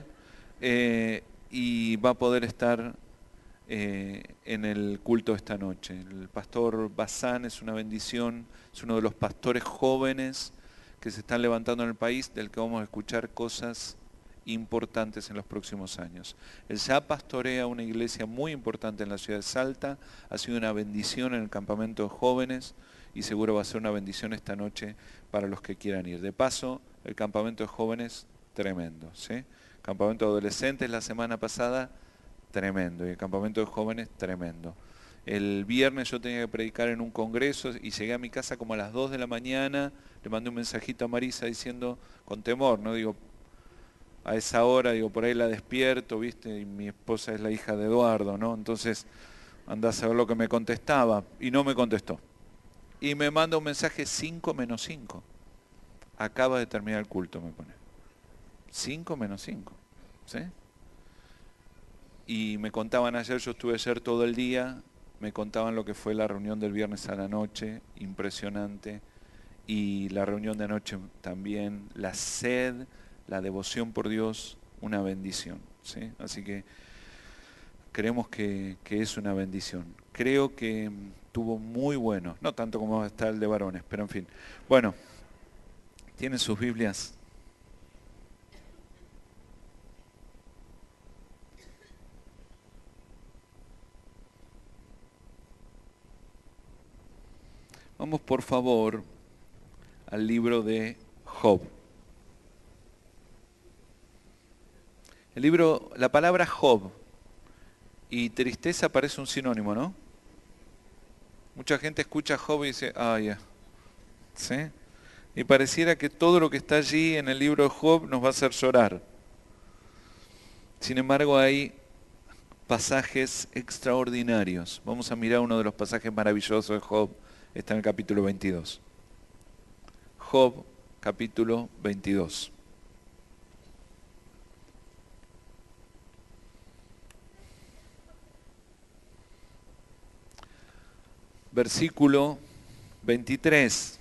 Y va a poder estar en el culto esta noche. El pastor Bazán es una bendición, es uno de los pastores jóvenes que se están levantando en el país, del que vamos a escuchar cosas importantes en los próximos años. Él ya pastorea una iglesia muy importante en la ciudad de Salta, ha sido una bendición en el campamento de jóvenes y seguro va a ser una bendición esta noche para los que quieran ir. De paso, el campamento de jóvenes, tremendo, ¿sí? Campamento de adolescentes la semana pasada, tremendo, y el campamento de jóvenes, tremendo. El viernes yo tenía que predicar en un congreso y llegué a mi casa como a las 2 de la mañana, le mandé un mensajito a Marisa diciendo, con temor, ¿no? Digo, a esa hora, digo, por ahí la despierto, ¿viste? Y mi esposa es la hija de Eduardo, ¿no? Entonces, andás a ver lo que me contestaba, y no me contestó. Y me manda un mensaje 5 menos 5. Acaba de terminar el culto, me pone. 5 menos 5, ¿sí? Y me contaban ayer, yo estuve ayer todo el día, me contaban lo que fue la reunión del viernes a la noche, impresionante, y la reunión de anoche también, la sed, la devoción por Dios, una bendición, ¿sí? Así que creemos que es una bendición. Creo que tuvo muy bueno, no tanto como va a estar el de varones, pero en fin. Bueno, ¿tienen sus Biblias? Vamos por favor al libro de Job. El libro, la palabra Job y tristeza parece un sinónimo, ¿no? Mucha gente escucha Job y dice, ah, ya, ¿sí? Y pareciera que todo lo que está allí en el libro de Job nos va a hacer llorar. Sin embargo, hay pasajes extraordinarios. Vamos a mirar uno de los pasajes maravillosos de Job. Está en el capítulo 22. Job, capítulo 22. Versículo 23.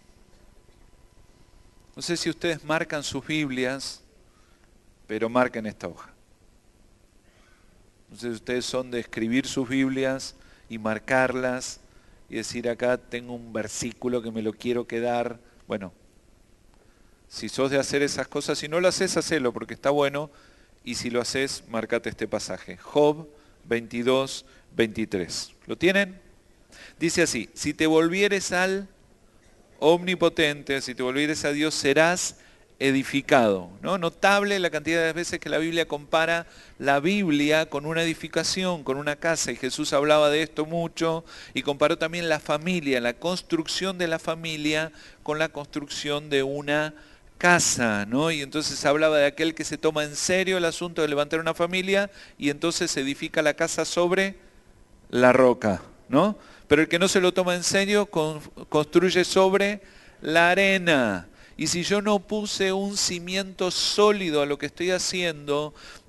No sé si ustedes marcan sus Biblias, pero marquen esta hoja. No sé si ustedes son de escribir sus Biblias y marcarlas y decir acá tengo un versículo que me lo quiero quedar. Bueno, si sos de hacer esas cosas, si no lo haces, hacelo porque está bueno, y si lo haces, marcate este pasaje. Job 22, 23. ¿Lo tienen? Dice así, si te volvieres al omnipotente, si te volvieres a Dios, serás edificado, ¿no? Notable la cantidad de veces que la Biblia compara la Biblia con una edificación, con una casa, y Jesús hablaba de esto mucho, y comparó también la familia, la construcción de la familia con la construcción de una casa, ¿no? Y entonces hablaba de aquel que se toma en serio el asunto de levantar una familia, y entonces se edifica la casa sobre la roca, ¿no? Pero el que no se lo toma en serio construye sobre la arena. Y si yo no puse un cimiento sólido a lo que estoy haciendo,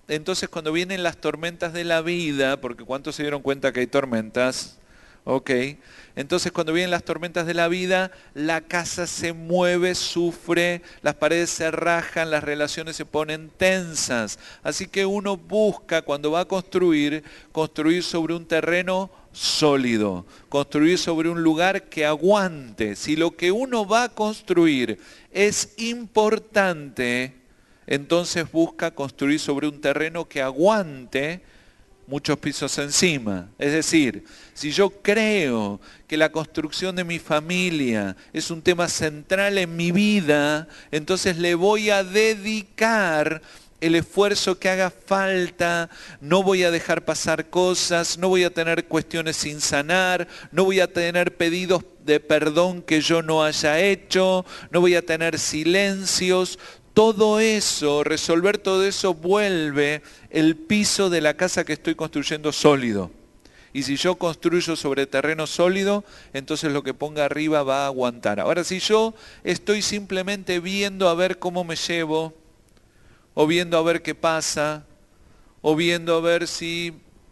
entonces cuando vienen las tormentas de la vida, porque ¿cuántos se dieron cuenta que hay tormentas? Ok, entonces cuando vienen las tormentas de la vida, la casa se mueve, sufre, las paredes se rajan, las relaciones se ponen tensas. Así que uno busca, cuando va a construir sobre un terreno sólido, construir sobre un lugar que aguante. Si lo que uno va a construir es importante, entonces busca construir sobre un terreno que aguante muchos pisos encima. Es decir, si yo creo que la construcción de mi familia es un tema central en mi vida, entonces le voy a dedicar el esfuerzo que haga falta, no voy a dejar pasar cosas, no voy a tener cuestiones sin sanar, no voy a tener pedidos de perdón que yo no haya hecho, no voy a tener silencios. Todo eso, resolver todo eso vuelve el piso de la casa que estoy construyendo sólido. Y si yo construyo sobre terreno sólido, entonces lo que ponga arriba va a aguantar. Ahora, si yo estoy simplemente viendo a ver cómo me llevo, o viendo a ver qué pasa, o viendo a ver si,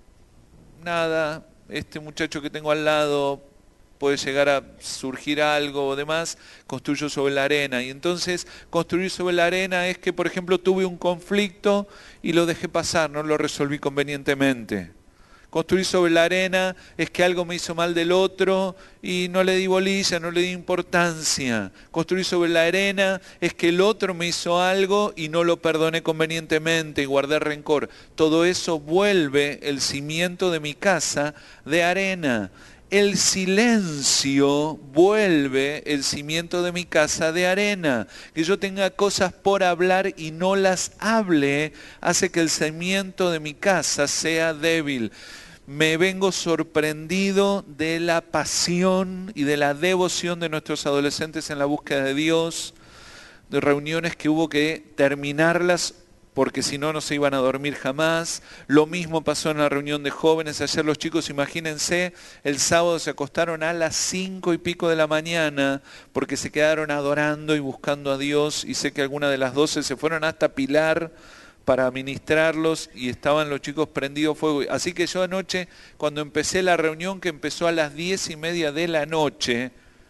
nada, este muchacho que tengo al lado puede llegar a surgir algo o demás, construyo sobre la arena. Y entonces construir sobre la arena es que, por ejemplo, tuve un conflicto y lo dejé pasar, no lo resolví convenientemente. Construir sobre la arena es que algo me hizo mal del otro y no le di bolilla, no le di importancia. Construir sobre la arena es que el otro me hizo algo y no lo perdoné convenientemente y guardé rencor. Todo eso vuelve el cimiento de mi casa de arena. El silencio vuelve el cimiento de mi casa de arena. Que yo tenga cosas por hablar y no las hable, hace que el cimiento de mi casa sea débil. Me vengo sorprendido de la pasión y de la devoción de nuestros adolescentes en la búsqueda de Dios, de reuniones que hubo que terminarlas porque si no, no se iban a dormir jamás. Lo mismo pasó en la reunión de jóvenes. Ayer los chicos, imagínense, el sábado se acostaron a las 5 y pico de la mañana porque se quedaron adorando y buscando a Dios. Y sé que algunas de las 12 se fueron hasta Pilar para ministrarlos y estaban los chicos prendidos fuego. Así que yo anoche, cuando empecé la reunión, que empezó a las 10:30 de la noche,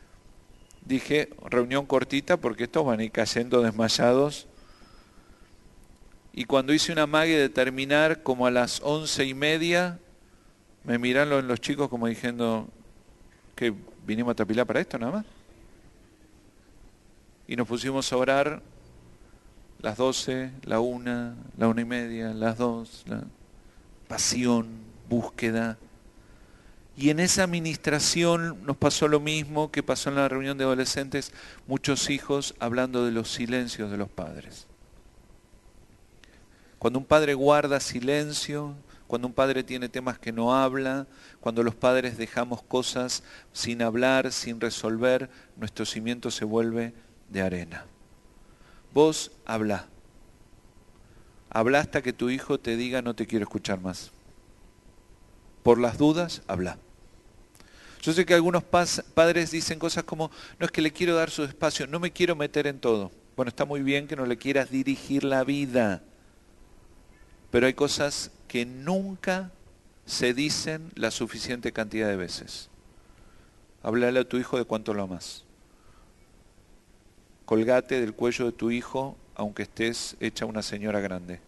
dije, reunión cortita porque estos van a ir cayendo desmayados. Y cuando hice una mague de terminar como a las 11:30, me miraron los chicos como diciendo, ¿qué, vinimos a Tapilar para esto nada más? Y nos pusimos a orar las 12, la 1, la 1:30, las 2, pasión, búsqueda. Y en esa administración nos pasó lo mismo que pasó en la reunión de adolescentes, muchos hijos hablando de los silencios de los padres. Cuando un padre guarda silencio, cuando un padre tiene temas que no habla, cuando los padres dejamos cosas sin hablar, sin resolver, nuestro cimiento se vuelve de arena. Vos habla. Habla hasta que tu hijo te diga no te quiero escuchar más. Por las dudas, habla. Yo sé que algunos padres dicen cosas como, no es que le quiero dar su espacio, no me quiero meter en todo. Bueno, está muy bien que no le quieras dirigir la vida. Pero hay cosas que nunca se dicen la suficiente cantidad de veces. Háblale a tu hijo de cuánto lo amas. Colgate del cuello de tu hijo aunque estés hecha una señora grande.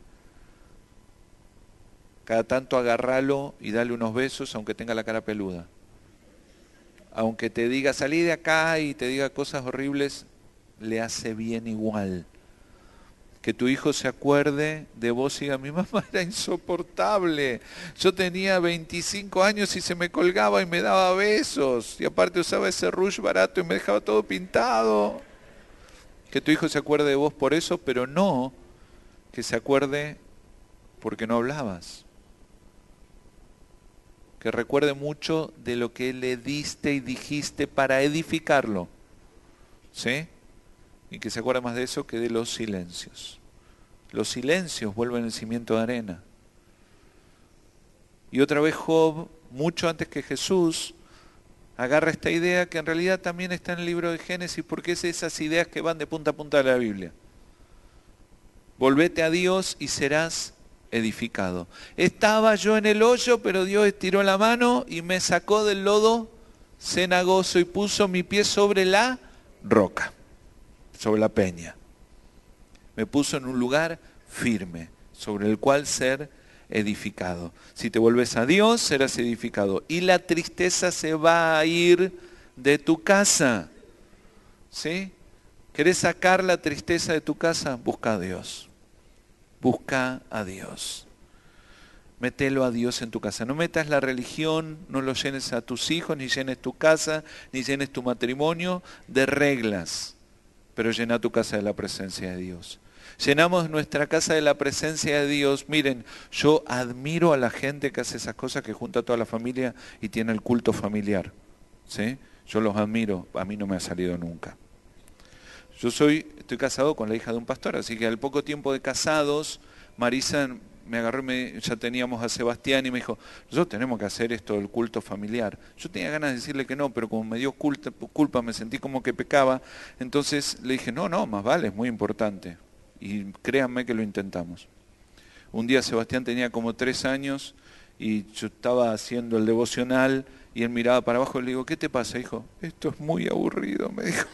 Cada tanto agárralo y dale unos besos aunque tenga la cara peluda. Aunque te diga salí de acá y te diga cosas horribles, le hace bien igual. Que tu hijo se acuerde de vos y diga, mi mamá era insoportable. Yo tenía 25 años y se me colgaba y me daba besos. Y aparte usaba ese rouge barato y me dejaba todo pintado. Que tu hijo se acuerde de vos por eso, pero no que se acuerde porque no hablabas. Que recuerde mucho de lo que le diste y dijiste para edificarlo. ¿Sí? Y que se acuerde más de eso que de los silencios. Los silencios vuelven el cimiento de arena. Y otra vez Job, mucho antes que Jesús, agarra esta idea que en realidad también está en el libro de Génesis, porque es esas ideas que van de punta a punta de la Biblia. Volvete a Dios y serás edificado. Estaba yo en el hoyo, pero Dios estiró la mano y me sacó del lodo cenagoso y puso mi pie sobre la roca, sobre la peña. Me puso en un lugar firme, sobre el cual ser edificado. Si te vuelves a Dios, serás edificado. Y la tristeza se va a ir de tu casa. ¿Sí? ¿Querés sacar la tristeza de tu casa? Busca a Dios. Busca a Dios. Mételo a Dios en tu casa. No metas la religión, no lo llenes a tus hijos, ni llenes tu casa, ni llenes tu matrimonio de reglas. Pero llena tu casa de la presencia de Dios. Llenamos nuestra casa de la presencia de Dios. Miren, yo admiro a la gente que hace esas cosas, que junta a toda la familia y tiene el culto familiar. ¿Sí? Yo los admiro, a mí no me ha salido nunca. Yo estoy casado con la hija de un pastor, así que al poco tiempo de casados, Marisa me agarró, ya teníamos a Sebastián y me dijo, nosotros tenemos que hacer esto del culto familiar. Yo tenía ganas de decirle que no, pero como me dio culpa, me sentí como que pecaba, entonces le dije, no, más vale, es muy importante. Y créanme que lo intentamos. Un día Sebastián tenía como 3 años y yo estaba haciendo el devocional y él miraba para abajo y le digo, ¿qué te pasa, hijo? Esto es muy aburrido, me dijo.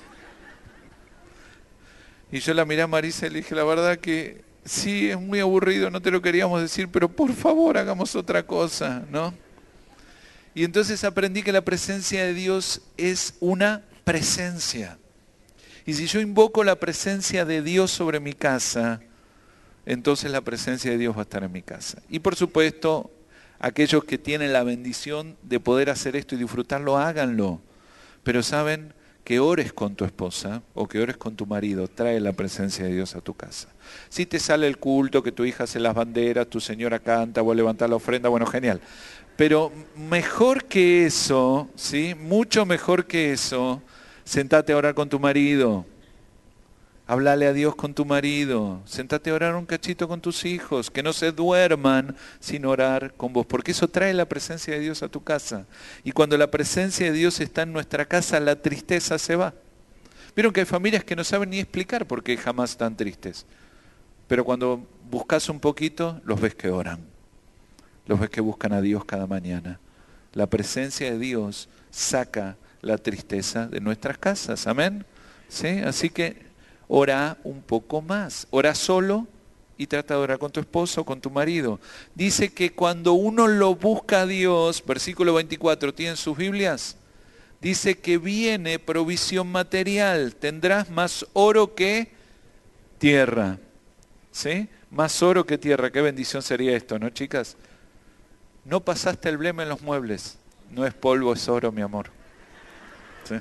Y yo la miré a Marisa y le dije, la verdad que sí, es muy aburrido, no te lo queríamos decir, pero por favor hagamos otra cosa, ¿no? Y entonces aprendí que la presencia de Dios es una presencia. Y si yo invoco la presencia de Dios sobre mi casa, entonces la presencia de Dios va a estar en mi casa. Y por supuesto, aquellos que tienen la bendición de poder hacer esto y disfrutarlo, háganlo. Pero saben, que ores con tu esposa o que ores con tu marido, trae la presencia de Dios a tu casa. Si te sale el culto, que tu hija hace las banderas, tu señora canta, o a levantar la ofrenda, bueno, genial. Pero mejor que eso, ¿sí? Mucho mejor que eso, sentate a orar con tu marido. Háblale a Dios con tu marido. Sentate a orar un cachito con tus hijos. Que no se duerman sin orar con vos. Porque eso trae la presencia de Dios a tu casa. Y cuando la presencia de Dios está en nuestra casa, la tristeza se va. Vieron que hay familias que no saben ni explicar por qué jamás están tristes. Pero cuando buscas un poquito, los ves que oran. Los ves que buscan a Dios cada mañana. La presencia de Dios saca la tristeza de nuestras casas. Amén. ¿Sí? Así que ora un poco más. Ora solo y trata de orar con tu esposo o con tu marido. Dice que cuando uno lo busca a Dios, versículo 24, ¿tienen sus Biblias? Dice que viene provisión material. Tendrás más oro que tierra. ¿Sí? Más oro que tierra. Qué bendición sería esto, ¿no, chicas? No pasaste el blema en los muebles. No es polvo, es oro, mi amor. ¿Sí?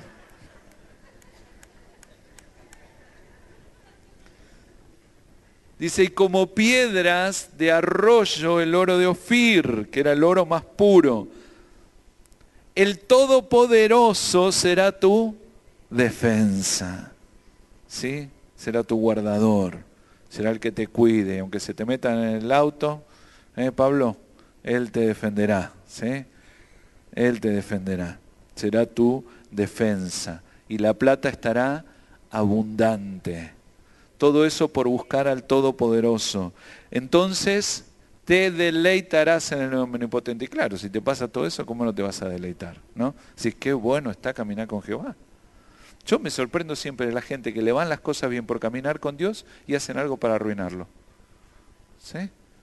Dice, y como piedras de arroyo el oro de Ofir, que era el oro más puro. El Todopoderoso será tu defensa. ¿Sí? Será tu guardador. Será el que te cuide. Aunque se te metan en el auto, Pablo, Él te defenderá. ¿Sí? Él te defenderá. Será tu defensa. Y la plata estará abundante. Todo eso por buscar al Todopoderoso. Entonces te deleitarás en el Omnipotente. Y claro, si te pasa todo eso, ¿cómo no te vas a deleitar? ¿No? Si es que bueno está caminar con Jehová. Yo me sorprendo siempre de la gente que le van las cosas bien por caminar con Dios y hacen algo para arruinarlo. ¿Sí?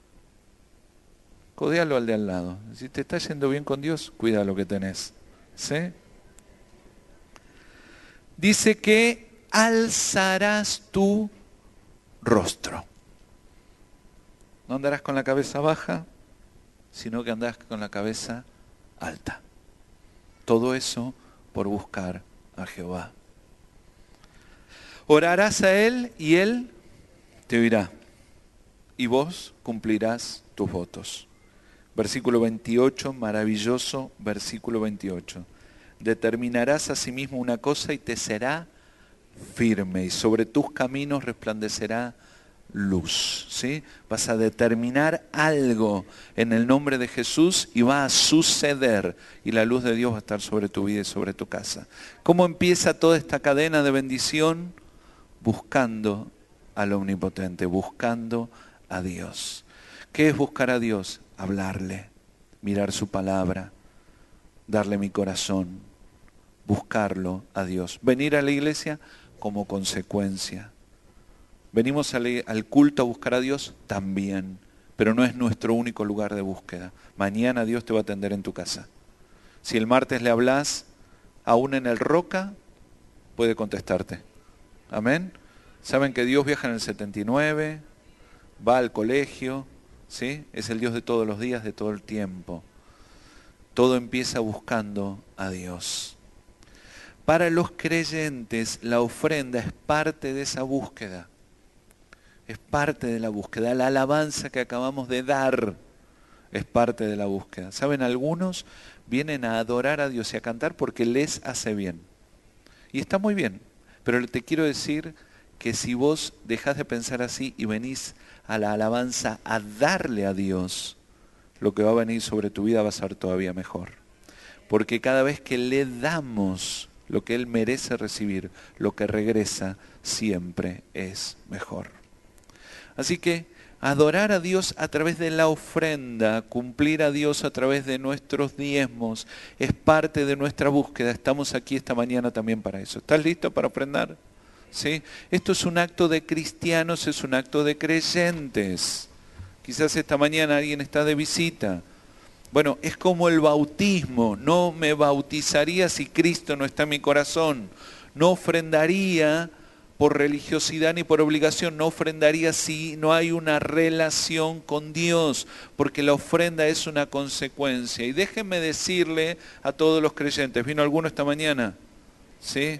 Codéalo al de al lado. Si te está yendo bien con Dios, cuida lo que tenés. ¿Sí? Dice que alzarás tu rostro. No andarás con la cabeza baja, sino que andarás con la cabeza alta. Todo eso por buscar a Jehová. Orarás a Él y Él te oirá. Y vos cumplirás tus votos. Versículo 28, maravilloso versículo 28. Determinarás a sí mismo una cosa y te será firme, y sobre tus caminos resplandecerá luz. ¿Sí? Vas a determinar algo en el nombre de Jesús y va a suceder, y la luz de Dios va a estar sobre tu vida y sobre tu casa. ¿Cómo empieza toda esta cadena de bendición? Buscando al Omnipotente, buscando a Dios. ¿Qué es buscar a Dios? Hablarle, mirar su palabra, darle mi corazón, buscarlo a Dios. Venir a la iglesia como consecuencia. Venimos al culto a buscar a Dios también, pero no es nuestro único lugar de búsqueda. Mañana Dios te va a atender en tu casa. Si el martes le hablas, aún en el Roca, puede contestarte. Amén. Saben que Dios viaja en el 79, va al colegio, ¿sí? Es el Dios de todos los días, de todo el tiempo. Todo empieza buscando a Dios. Para los creyentes, la ofrenda es parte de esa búsqueda. Es parte de la búsqueda. La alabanza que acabamos de dar es parte de la búsqueda. ¿Saben? Algunos vienen a adorar a Dios y a cantar porque les hace bien. Y está muy bien. Pero te quiero decir que si vos dejás de pensar así y venís a la alabanza a darle a Dios, lo que va a venir sobre tu vida va a ser todavía mejor. Porque cada vez que le damos lo que Él merece recibir, lo que regresa siempre es mejor. Así que adorar a Dios a través de la ofrenda, cumplir a Dios a través de nuestros diezmos, es parte de nuestra búsqueda. Estamos aquí esta mañana también para eso. ¿Estás listo para ofrendar? ¿Sí? Esto es un acto de cristianos, es un acto de creyentes. Quizás esta mañana alguien está de visita. Bueno, es como el bautismo. No me bautizaría si Cristo no está en mi corazón. No ofrendaría por religiosidad ni por obligación. No ofrendaría si no hay una relación con Dios, porque la ofrenda es una consecuencia. Y déjenme decirle a todos los creyentes, ¿vino alguno esta mañana? ¿Sí?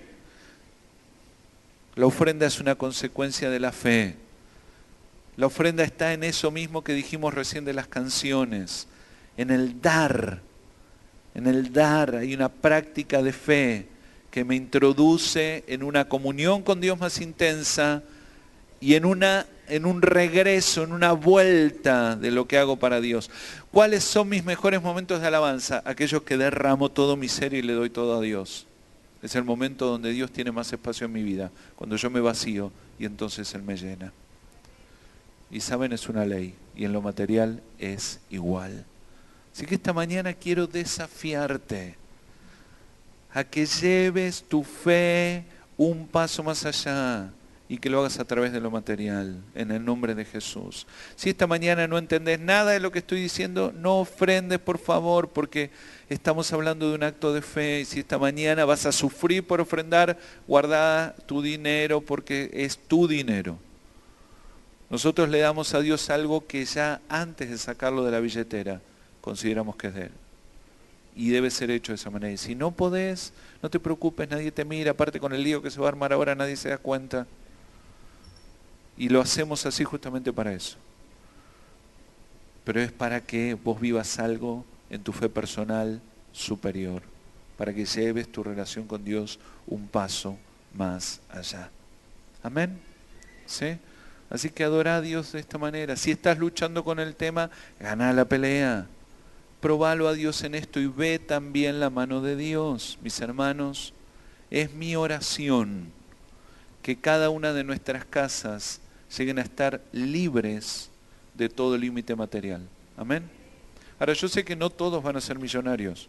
La ofrenda es una consecuencia de la fe. La ofrenda está en eso mismo que dijimos recién de las canciones, en el dar. En el dar hay una práctica de fe que me introduce en una comunión con Dios más intensa y en un regreso, en una vuelta de lo que hago para Dios. ¿Cuáles son mis mejores momentos de alabanza? Aquellos que derramo todo mi ser y le doy todo a Dios. Es el momento donde Dios tiene más espacio en mi vida, cuando yo me vacío y entonces Él me llena. Y saben, es una ley, y en lo material es igual. Así que esta mañana quiero desafiarte a que lleves tu fe un paso más allá y que lo hagas a través de lo material, en el nombre de Jesús. Si esta mañana no entendés nada de lo que estoy diciendo, no ofrendes, por favor, porque estamos hablando de un acto de fe. Y si esta mañana vas a sufrir por ofrendar, guarda tu dinero porque es tu dinero. Nosotros le damos a Dios algo que ya antes de sacarlo de la billetera, consideramos que es de Él. Y debe ser hecho de esa manera. Y si no podés, no te preocupes, nadie te mira. Aparte con el lío que se va a armar ahora, nadie se da cuenta. Y lo hacemos así justamente para eso. Pero es para que vos vivas algo en tu fe personal superior. Para que lleves tu relación con Dios un paso más allá. ¿Amén? ¿Sí? Así que adora a Dios de esta manera. Si estás luchando con el tema, gana la pelea. Probalo a Dios en esto y ve también la mano de Dios. Mis hermanos, es mi oración que cada una de nuestras casas lleguen a estar libres de todo límite material. Amén. Ahora, yo sé que no todos van a ser millonarios.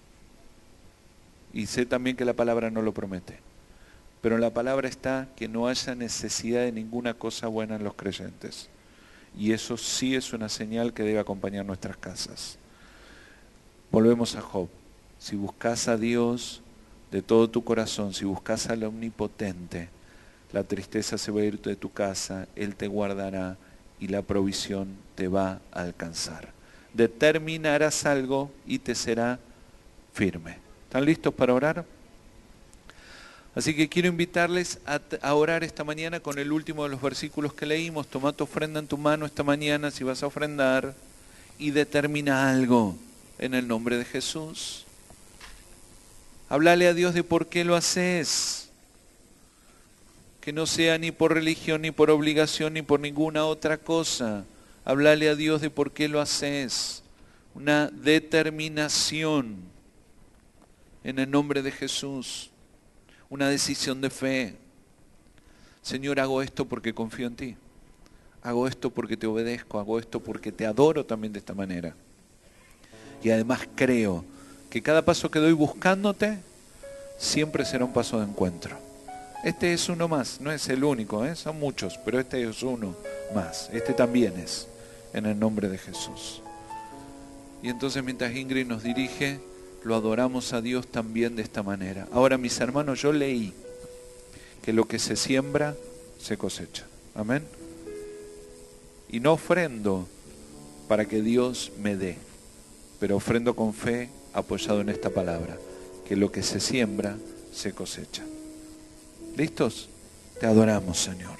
Y sé también que la palabra no lo promete. Pero en la palabra está que no haya necesidad de ninguna cosa buena en los creyentes. Y eso sí es una señal que debe acompañar nuestras casas. Volvemos a Job. Si buscas a Dios de todo tu corazón, si buscas al Omnipotente, la tristeza se va a ir de tu casa, Él te guardará y la provisión te va a alcanzar. Determinarás algo y te será firme. ¿Están listos para orar? Así que quiero invitarles a orar esta mañana con el último de los versículos que leímos. Toma tu ofrenda en tu mano esta mañana si vas a ofrendar y determina algo en el nombre de Jesús. Háblale a Dios de por qué lo haces. Que no sea ni por religión, ni por obligación, ni por ninguna otra cosa. Háblale a Dios de por qué lo haces. Una determinación en el nombre de Jesús. Una decisión de fe. Señor, hago esto porque confío en ti. hago esto porque te obedezco, hago esto porque te adoro también de esta manera. Y además creo que cada paso que doy buscándote siempre será un paso de encuentro. Este es uno más, no es el único, son muchos, pero este es uno más. Este también es, en el nombre de Jesús. Y entonces mientras Ingrid nos dirige, lo adoramos a Dios también de esta manera. Ahora, mis hermanos, yo leí que lo que se siembra, se cosecha. Amén. Y no ofrendo para que Dios me dé, pero ofrendo con fe, apoyado en esta palabra, que lo que se siembra, se cosecha. ¿Listos? Te adoramos, Señor.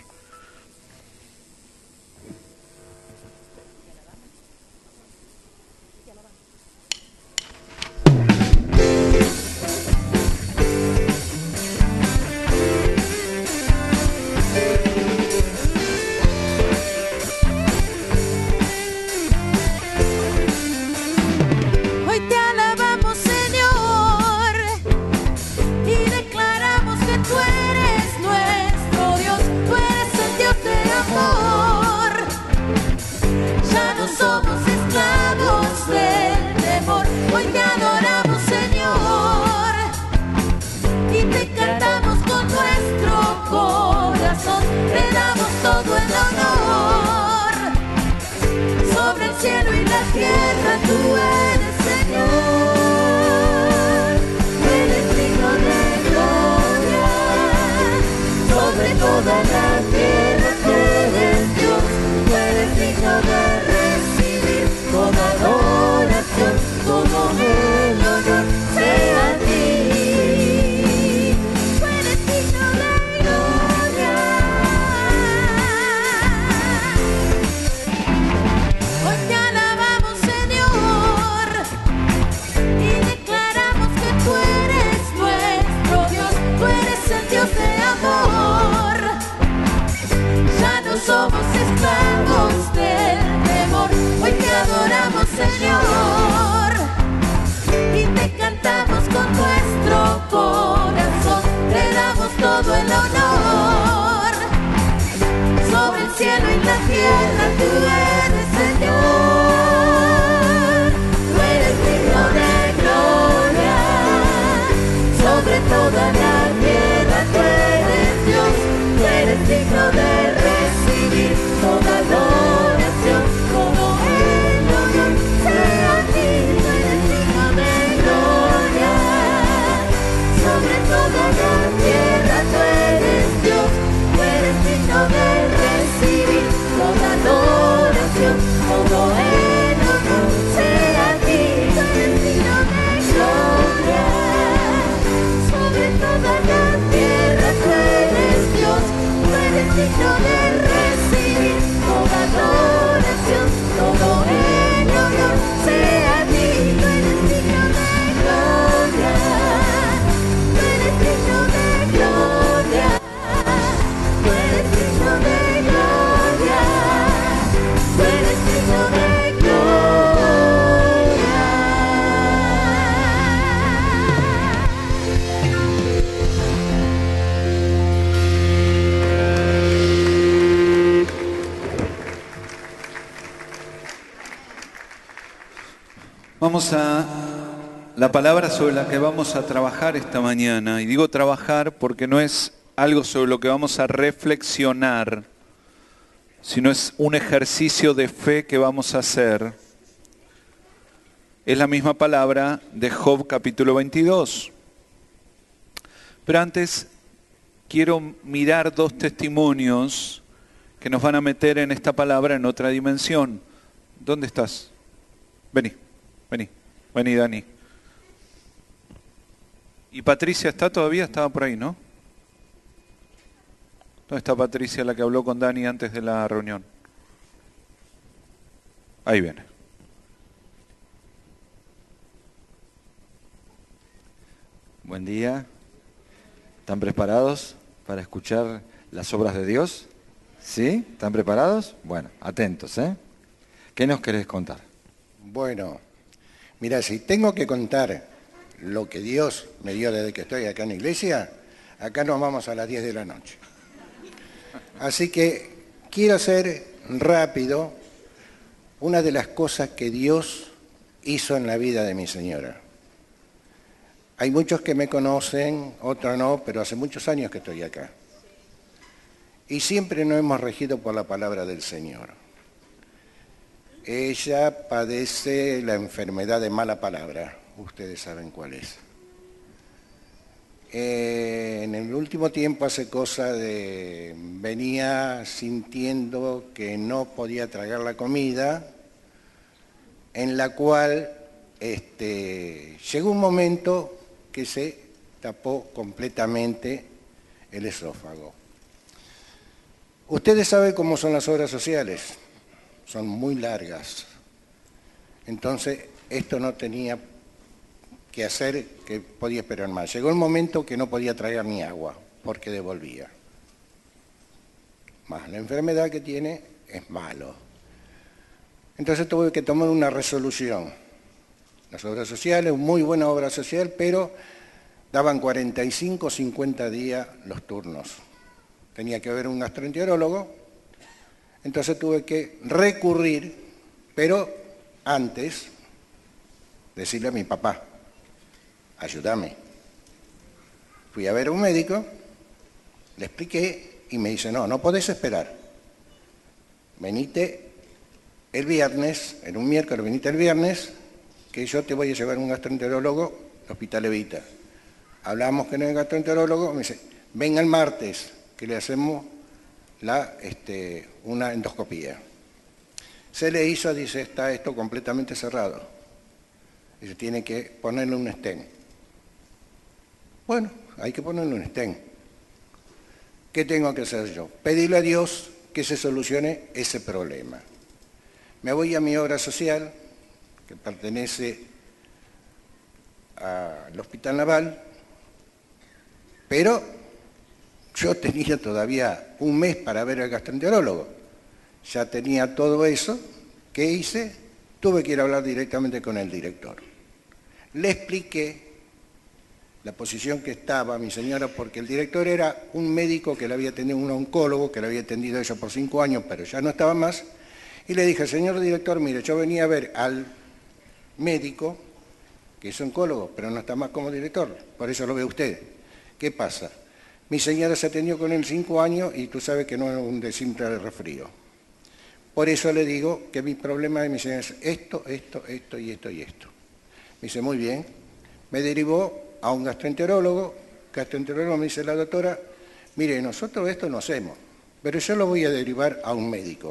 Vamos a la palabra sobre la que vamos a trabajar esta mañana. Y digo trabajar porque no es algo sobre lo que vamos a reflexionar, sino es un ejercicio de fe que vamos a hacer. Es la misma palabra de Job capítulo 22. Pero antes quiero mirar dos testimonios que nos van a meter en esta palabra en otra dimensión. ¿Dónde estás? Vení, Dani. ¿Y Patricia está todavía? Estaba por ahí, ¿no? ¿Dónde está Patricia, la que habló con Dani antes de la reunión? Ahí viene. Buen día. ¿Están preparados para escuchar las obras de Dios? ¿Sí? ¿Están preparados? Bueno, atentos, ¿eh? ¿Qué nos querés contar? Bueno, mira, si tengo que contar lo que Dios me dio desde que estoy acá en la iglesia, acá nos vamos a las 10 de la noche. Así que quiero ser rápido una de las cosas que Dios hizo en la vida de mi señora. Hay muchos que me conocen, otros no, pero hace muchos años que estoy acá. Y siempre nos hemos regido por la palabra del Señor. Ella padece la enfermedad de mala palabra, ustedes saben cuál es. En el último tiempo hace cosa de... venía sintiendo que no podía tragar la comida, en la cual llegó un momento que se tapó completamente el esófago. Ustedes saben cómo son las obras sociales, son muy largas. Entonces, esto no tenía que hacer, que podía esperar más. Llegó el momento que no podía traer ni agua, porque devolvía. Más la enfermedad que tiene es malo. Entonces tuve que tomar una resolución. Las obras sociales, muy buena obra social, pero daban 45 o 50 días los turnos. Tenía que haber un gastroenterólogo, entonces tuve que recurrir, pero antes decirle a mi papá, ayúdame. Fui a ver a un médico, le expliqué y me dice, no podés esperar. Venite el viernes, en un miércoles venite el viernes, que yo te voy a llevar a un gastroenterólogo al Hospital Evita. Hablamos con el gastroenterólogo, me dice, venga el martes, que le hacemos una endoscopía. Se le hizo, dice, está esto completamente cerrado. Dice, tiene que ponerle un stent. Bueno, hay que ponerle un stent. ¿Qué tengo que hacer yo? Pedirle a Dios que se solucione ese problema. Me voy a mi obra social, que pertenece al Hospital Naval, pero yo tenía todavía un mes para ver al gastroenterólogo. Ya tenía todo eso. ¿Qué hice? Tuve que ir a hablar directamente con el director. Le expliqué la posición que estaba mi señora, porque el director era un médico que le había atendido, un oncólogo que le había atendido ella por 5 años, pero ya no estaba más. Y le dije, señor director, mire, yo venía a ver al médico, que es oncólogo, pero no está más como director, por eso lo ve usted. ¿Qué pasa? Mi señora se atendió con él 5 años y tú sabes que no es un de simple resfrío. Por eso le digo que mi problema de mi señora es esto y esto y esto. Me dice, muy bien. Me derivó a un gastroenterólogo. Gastroenterólogo me dice la doctora, mire, nosotros esto no hacemos, pero yo lo voy a derivar a un médico.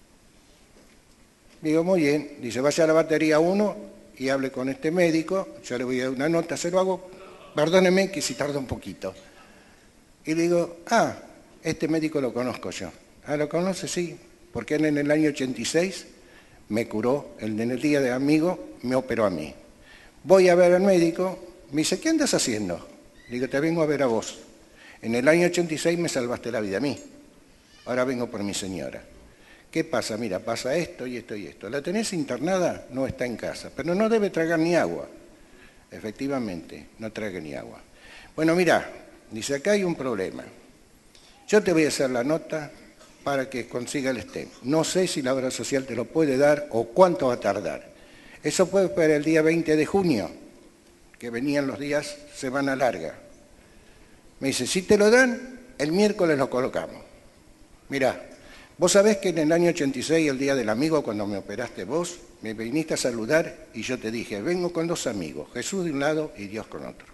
Digo, muy bien. Dice, vaya a la batería 1 y hable con este médico. Yo le voy a dar una nota, se lo hago. Perdóneme que si tarda un poquito. Y le digo, este médico lo conozco yo. ¿Lo conoce? Sí, porque él en el año 86 me curó, en el día de amigo me operó a mí. Voy a ver al médico, me dice, ¿qué andas haciendo? Le digo, te vengo a ver a vos. En el año 86 me salvaste la vida a mí. Ahora vengo por mi señora. ¿Qué pasa? Mira, pasa esto y esto y esto. ¿La tenés internada? No está en casa, pero no debe tragar ni agua. Efectivamente, no traga ni agua. Bueno, mira, dice, acá hay un problema. Yo te voy a hacer la nota para que consiga el stent. No sé si la obra social te lo puede dar o cuánto va a tardar. Eso puede para el día 20 de junio, que venían los días semana larga. Me dice, si te lo dan, el miércoles lo colocamos. Mirá, vos sabés que en el año 86, el día del amigo, cuando me operaste vos, me viniste a saludar y yo te dije, vengo con 2 amigos, Jesús de un lado y Dios con otro.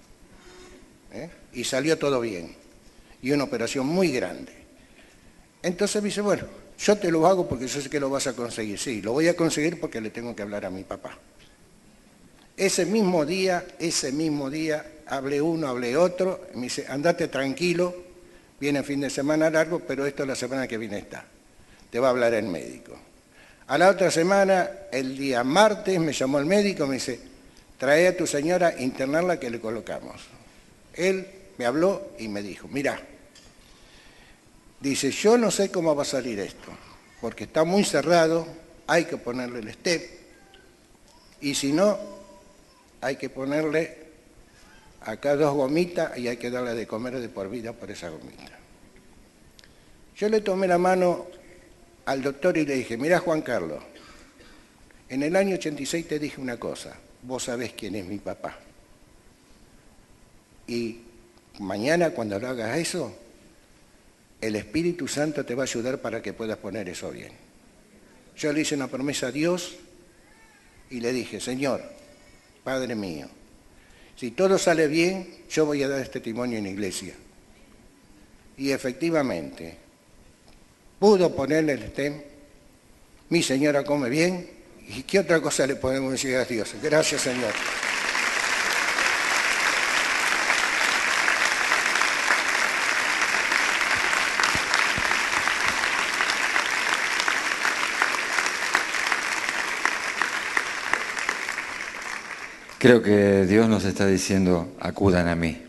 Y salió todo bien. Y una operación muy grande. Entonces me dice, bueno, yo te lo hago porque yo sé que lo vas a conseguir. Sí, lo voy a conseguir porque le tengo que hablar a mi papá. Ese mismo día, hablé uno, hablé otro. Me dice, andate tranquilo, viene fin de semana largo, pero esto la semana que viene está. Te va a hablar el médico. A la otra semana, el día martes, me llamó el médico, me dice, trae a tu señora, internarla que le colocamos. Él me habló y me dijo, mirá, dice, yo no sé cómo va a salir esto, porque está muy cerrado, hay que ponerle el stent, y si no, hay que ponerle acá 2 gomitas y hay que darle de comer de por vida por esa gomita. Yo le tomé la mano al doctor y le dije, mirá Juan Carlos, en el año 86 te dije una cosa, vos sabés quién es mi papá. Y mañana cuando lo hagas eso, el Espíritu Santo te va a ayudar para que puedas poner eso bien. Yo le hice una promesa a Dios y le dije, Señor, Padre mío, si todo sale bien, yo voy a dar este testimonio en la iglesia. Y efectivamente, pudo ponerle el stem, mi señora come bien, ¿y qué otra cosa le podemos decir a Dios? Gracias, Señor. Creo que Dios nos está diciendo, acudan a mí,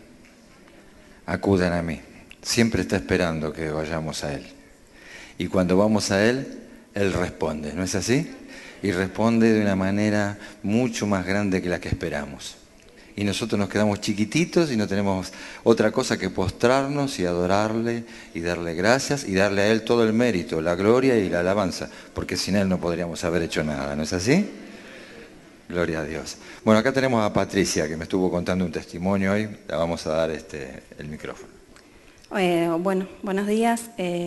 acudan a mí. Siempre está esperando que vayamos a Él. Y cuando vamos a Él, Él responde, ¿no es así? Y responde de una manera mucho más grande que la que esperamos. Y nosotros nos quedamos chiquititos y no tenemos otra cosa que postrarnos y adorarle y darle gracias y darle a Él todo el mérito, la gloria y la alabanza, porque sin Él no podríamos haber hecho nada, ¿no es así? Gloria a Dios. Bueno, acá tenemos a Patricia, que me estuvo contando un testimonio hoy. Le vamos a dar el micrófono. Bueno, buenos días.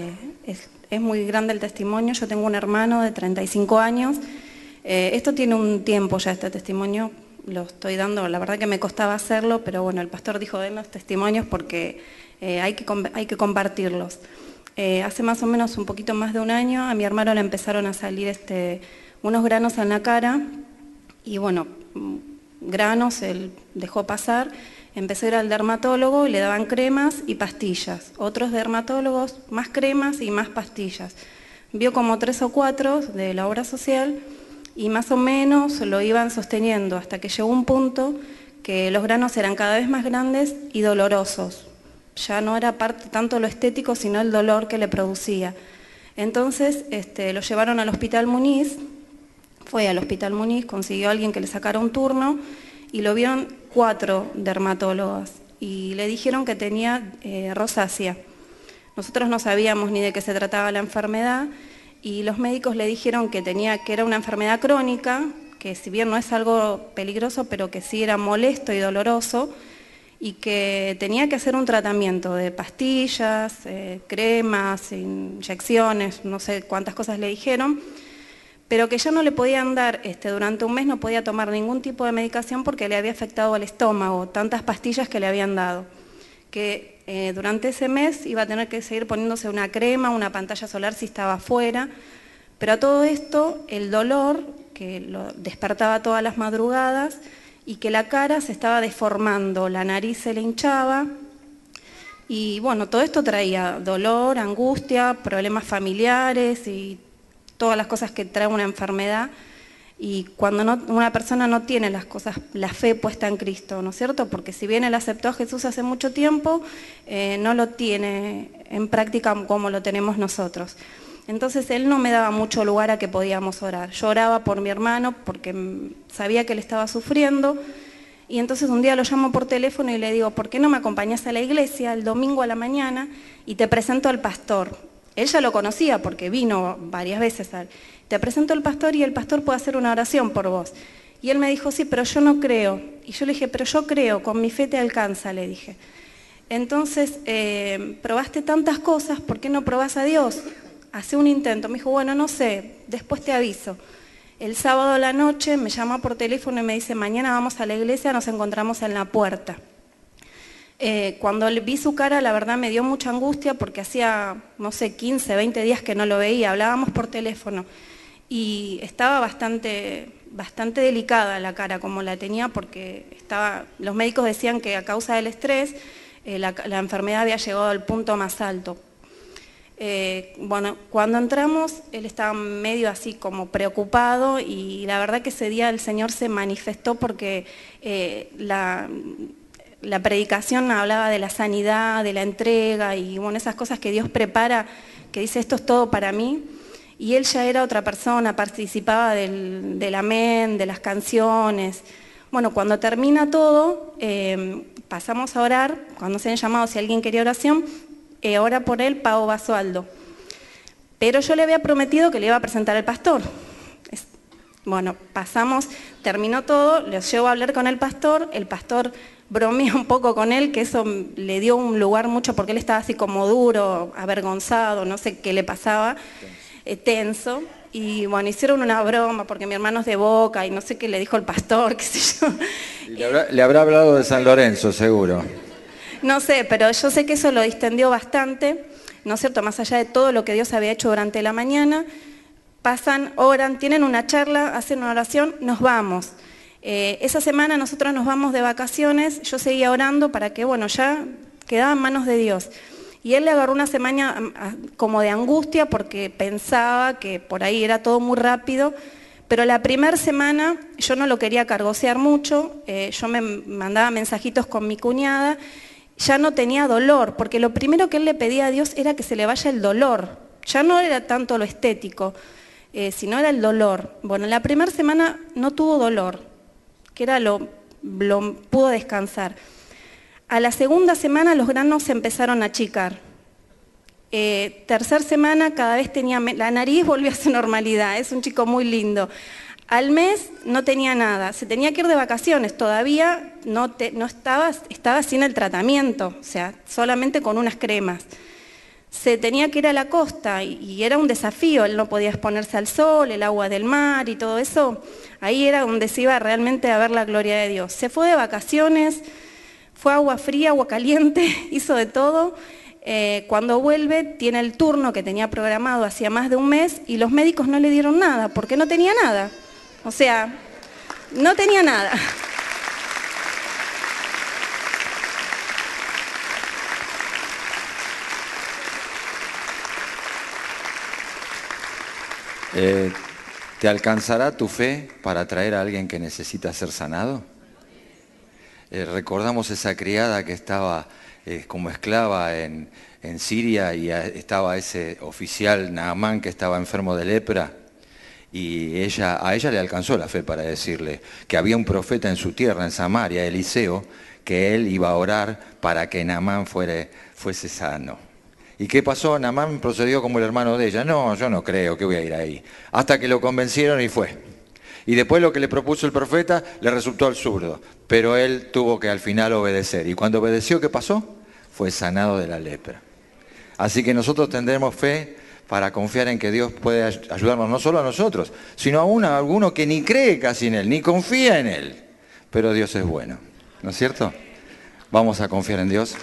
Es muy grande el testimonio. Yo tengo un hermano de 35 años. Esto tiene un tiempo ya, este testimonio. Lo estoy dando, la verdad que me costaba hacerlo, pero bueno, el pastor dijo, den los testimonios porque hay que compartirlos. Hace más o menos un poquito más de un año, a mi hermano le empezaron a salir unos granos en la cara. Y bueno, granos él dejó pasar, empezó a ir al dermatólogo y le daban cremas y pastillas. Otros dermatólogos, más cremas y más pastillas. Vio como 3 o 4 de la obra social y más o menos lo iban sosteniendo hasta que llegó un punto que los granos eran cada vez más grandes y dolorosos. Ya no era parte tanto lo estético, sino el dolor que le producía. Entonces lo llevaron al Hospital Muniz. Fue al Hospital Muniz, consiguió a alguien que le sacara un turno y lo vieron 4 dermatólogos y le dijeron que tenía rosácea. Nosotros no sabíamos ni de qué se trataba la enfermedad y los médicos le dijeron que era una enfermedad crónica, que si bien no es algo peligroso, pero que sí era molesto y doloroso y que tenía que hacer un tratamiento de pastillas, cremas, inyecciones, no sé cuántas cosas le dijeron, pero que ya no le podían dar, durante un mes no podía tomar ningún tipo de medicación porque le había afectado al estómago, tantas pastillas que le habían dado, que durante ese mes iba a tener que seguir poniéndose una crema, una pantalla solar si estaba afuera, pero a todo esto el dolor, que lo despertaba todas las madrugadas, y que la cara se estaba deformando, la nariz se le hinchaba, y bueno, todo esto traía dolor, angustia, problemas familiares y todas las cosas que trae una enfermedad, y cuando una persona no tiene la fe puesta en Cristo, ¿no es cierto? Porque si bien él aceptó a Jesús hace mucho tiempo, no lo tiene en práctica como lo tenemos nosotros. Entonces él no me daba mucho lugar a que podíamos orar. Yo oraba por mi hermano porque sabía que él estaba sufriendo, y entonces un día lo llamo por teléfono y le digo, ¿por qué no me acompañás a la iglesia el domingo a la mañana y te presento al pastor? Él ya lo conocía porque vino varias veces. Te presento al pastor y el pastor puede hacer una oración por vos. Y él me dijo, sí, pero yo no creo. Y yo le dije, pero yo creo, con mi fe te alcanza, le dije. Entonces, probaste tantas cosas, ¿por qué no probás a Dios? Hacé un intento. Me dijo, bueno, no sé, después te aviso. El sábado a la noche me llama por teléfono y me dice, mañana vamos a la iglesia, nos encontramos en la puerta. Cuando vi su cara, la verdad me dio mucha angustia porque hacía, no sé, 15, 20 días que no lo veía, hablábamos por teléfono y estaba bastante delicada la cara como la tenía porque los médicos decían que a causa del estrés la enfermedad había llegado al punto más alto. Bueno, cuando entramos él estaba medio así como preocupado y la verdad que ese día el Señor se manifestó porque la predicación hablaba de la sanidad, de la entrega y bueno, esas cosas que Dios prepara, que dice esto es todo para mí. Y él ya era otra persona, participaba del amén, de las canciones. Bueno, cuando termina todo, pasamos a orar, cuando se han llamado, si alguien quería oración, ora por él, Pao Basualdo. Pero yo le había prometido que le iba a presentar al pastor. Bueno, terminó todo, lo llevo a hablar con el pastor bromea un poco con él, que eso le dio un lugar mucho porque él estaba así como duro, avergonzado, no sé qué le pasaba, tenso. Y bueno, hicieron una broma porque mi hermano es de Boca y no sé qué le dijo el pastor, qué sé yo. Y le habrá hablado de San Lorenzo, seguro. No sé, pero yo sé que eso lo distendió bastante, ¿no es cierto? Más allá de todo lo que Dios había hecho durante la mañana, pasan, oran, tienen una charla, hacen una oración, nos vamos. Esa semana nosotros nos vamos de vacaciones, yo seguía orando para que, bueno, ya quedaba en manos de Dios. Y él le agarró una semana como de angustia porque pensaba que por ahí era todo muy rápido, pero la primera semana yo no lo quería cargosear mucho, yo me mandaba mensajitos con mi cuñada, ya no tenía dolor, porque lo primero que él le pedía a Dios era que se le vaya el dolor, ya no era tanto lo estético, sino era el dolor. Bueno, la primera semana no tuvo dolor, que era lo pudo descansar. A la segunda semana los granos se empezaron a achicar. Tercera semana cada vez tenía, la nariz volvió a su normalidad, es un chico muy lindo. Al mes no tenía nada, se tenía que ir de vacaciones, todavía no estaba sin el tratamiento, o sea, solamente con unas cremas. Se tenía que ir a la costa y era un desafío, él no podía exponerse al sol, el agua del mar y todo eso. Ahí era donde se iba realmente a ver la gloria de Dios. Se fue de vacaciones, fue agua fría, agua caliente, hizo de todo. Cuando vuelve tiene el turno que tenía programado hacía más de un mes y los médicos no le dieron nada porque no tenía nada. O sea, no tenía nada. ¿Te alcanzará tu fe para traer a alguien que necesita ser sanado? Recordamos esa criada que estaba como esclava en Siria y estaba ese oficial Naamán que estaba enfermo de lepra y a ella le alcanzó la fe para decirle que había un profeta en su tierra, en Samaria, Eliseo, que él iba a orar para que Naamán fuese sano. ¿Y qué pasó? Naamán procedió como el hermano de ella. No, yo no creo que voy a ir ahí. Hasta que lo convencieron y fue. Y después lo que le propuso el profeta le resultó absurdo. Pero él tuvo que al final obedecer. Y cuando obedeció, ¿qué pasó? Fue sanado de la lepra. Así que nosotros tendremos fe para confiar en que Dios puede ayudarnos no solo a nosotros, sino aún a alguno que ni cree casi en Él, ni confía en Él. Pero Dios es bueno, ¿no es cierto? Vamos a confiar en Dios.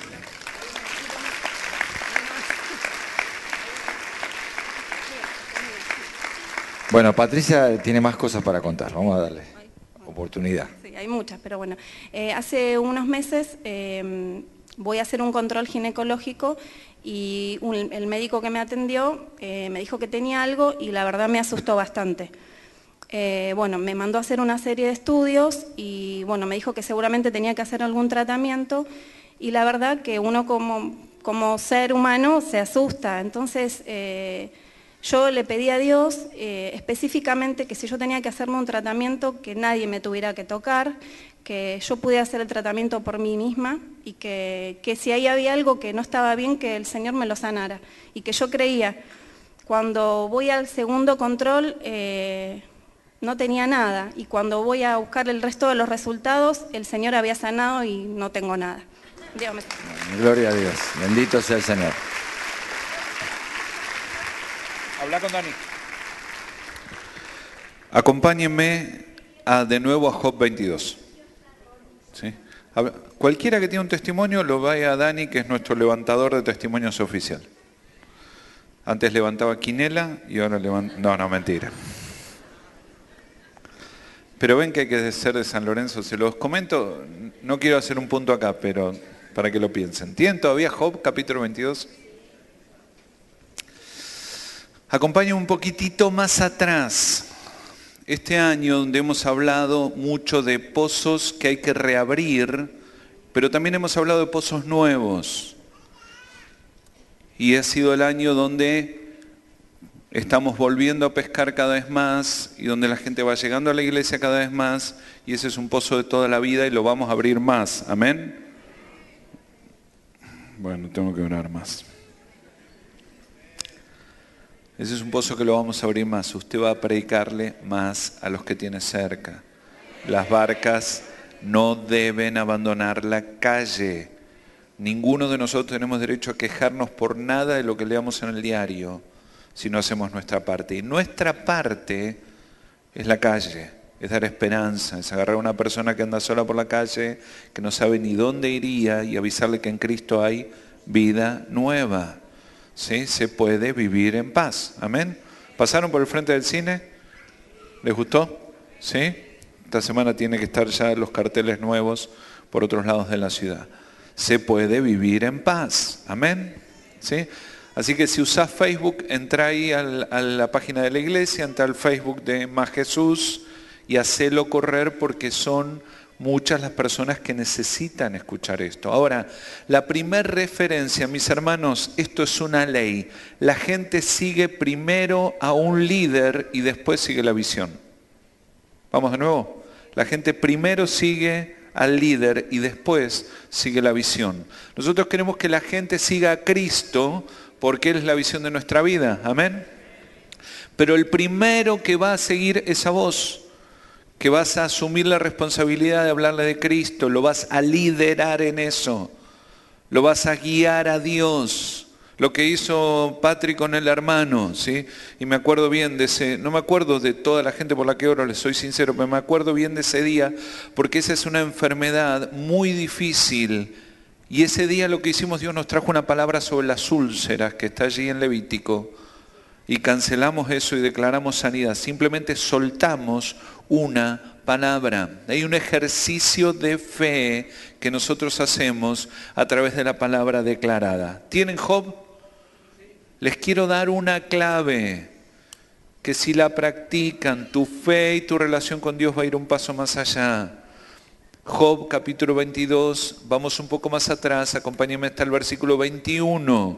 Bueno, Patricia tiene más cosas para contar, vamos a darle oportunidad. Sí, hay muchas, pero bueno. Hace unos meses voy a hacer un control ginecológico y el médico que me atendió me dijo que tenía algo y la verdad me asustó bastante. Bueno, me mandó a hacer una serie de estudios y bueno, me dijo que seguramente tenía que hacer algún tratamiento y la verdad que uno como ser humano se asusta. Entonces yo le pedí a Dios específicamente que si yo tenía que hacerme un tratamiento que nadie me tuviera que tocar, que yo pudiera hacer el tratamiento por mí misma y que si ahí había algo que no estaba bien, que el Señor me lo sanara. Y que yo creía, cuando voy al segundo control no tenía nada y cuando voy a buscar el resto de los resultados, el Señor había sanado y no tengo nada. Dios me... Gloria a Dios, bendito sea el Señor. Habla con Dani. Acompáñenme de nuevo a Job 22. ¿Sí? Cualquiera que tiene un testimonio lo vaya a Dani, que es nuestro levantador de testimonios oficial. Antes levantaba Quinela y ahora levanta... No, mentira. Pero ven que hay que ser de San Lorenzo. Se los comento, no quiero hacer un punto acá, pero para que lo piensen. ¿Tienen todavía Job capítulo 22? Acompáñenme un poquitito más atrás. Este año donde hemos hablado mucho de pozos que hay que reabrir, pero también hemos hablado de pozos nuevos. Y ha sido el año donde estamos volviendo a pescar cada vez más y donde la gente va llegando a la iglesia cada vez más y ese es un pozo de toda la vida y lo vamos a abrir más. ¿Amén? Bueno, tengo que orar más. Ese es un pozo que lo vamos a abrir más. Usted va a predicarle más a los que tiene cerca. Las barcas no deben abandonar la calle. Ninguno de nosotros tenemos derecho a quejarnos por nada de lo que leamos en el diario si no hacemos nuestra parte. Y nuestra parte es la calle, es dar esperanza, es agarrar a una persona que anda sola por la calle, que no sabe ni dónde iría y avisarle que en Cristo hay vida nueva. ¿Sí? Se puede vivir en paz. Amén. ¿Pasaron por el frente del cine? ¿Les gustó? ¿Sí? Esta semana tiene que estar ya los carteles nuevos por otros lados de la ciudad. Se puede vivir en paz. Amén. ¿Sí? Así que si usás Facebook, entra ahí a la página de la iglesia, entra al Facebook de Más Jesús y hacelo correr porque son muchas las personas que necesitan escuchar esto. Ahora, la primer referencia, mis hermanos, esto es una ley. La gente sigue primero a un líder y después sigue la visión. Vamos de nuevo. La gente primero sigue al líder y después sigue la visión. Nosotros queremos que la gente siga a Cristo porque Él es la visión de nuestra vida. Amén. Pero el primero que va a seguir es a vos, que vas a asumir la responsabilidad de hablarle de Cristo, lo vas a liderar en eso, lo vas a guiar a Dios. Lo que hizo Patrick con el hermano, ¿sí? Y me acuerdo bien de ese, no me acuerdo de toda la gente por la que oro, les soy sincero, pero me acuerdo bien de ese día, porque esa es una enfermedad muy difícil. Y ese día lo que hicimos, Dios nos trajo una palabra sobre las úlceras, que está allí en Levítico, y cancelamos eso y declaramos sanidad. Simplemente soltamos una palabra. Hay un ejercicio de fe que nosotros hacemos a través de la palabra declarada. ¿Tienen Job? Les quiero dar una clave que si la practican, tu fe y tu relación con Dios va a ir un paso más allá. Job capítulo 22, vamos un poco más atrás, acompáñenme hasta el versículo 21.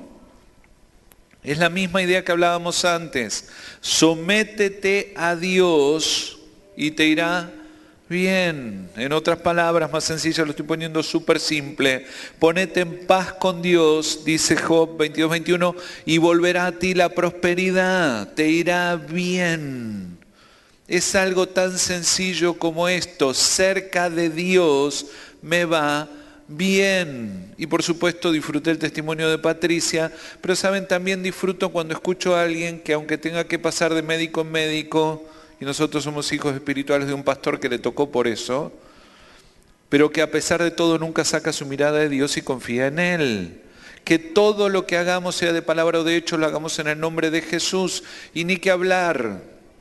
Es la misma idea que hablábamos antes. Sométete a Dios y te irá bien. En otras palabras, más sencillas, lo estoy poniendo súper simple. Ponete en paz con Dios, dice Job 22:21, y volverá a ti la prosperidad, te irá bien. Es algo tan sencillo como esto, cerca de Dios me va bien. Y por supuesto disfruté el testimonio de Patricia, pero saben, también disfruto cuando escucho a alguien que aunque tenga que pasar de médico en médico, y nosotros somos hijos espirituales de un pastor que le tocó por eso, pero que a pesar de todo nunca saca su mirada de Dios y confía en Él. Que todo lo que hagamos, sea de palabra o de hecho, lo hagamos en el nombre de Jesús. Y ni que hablar.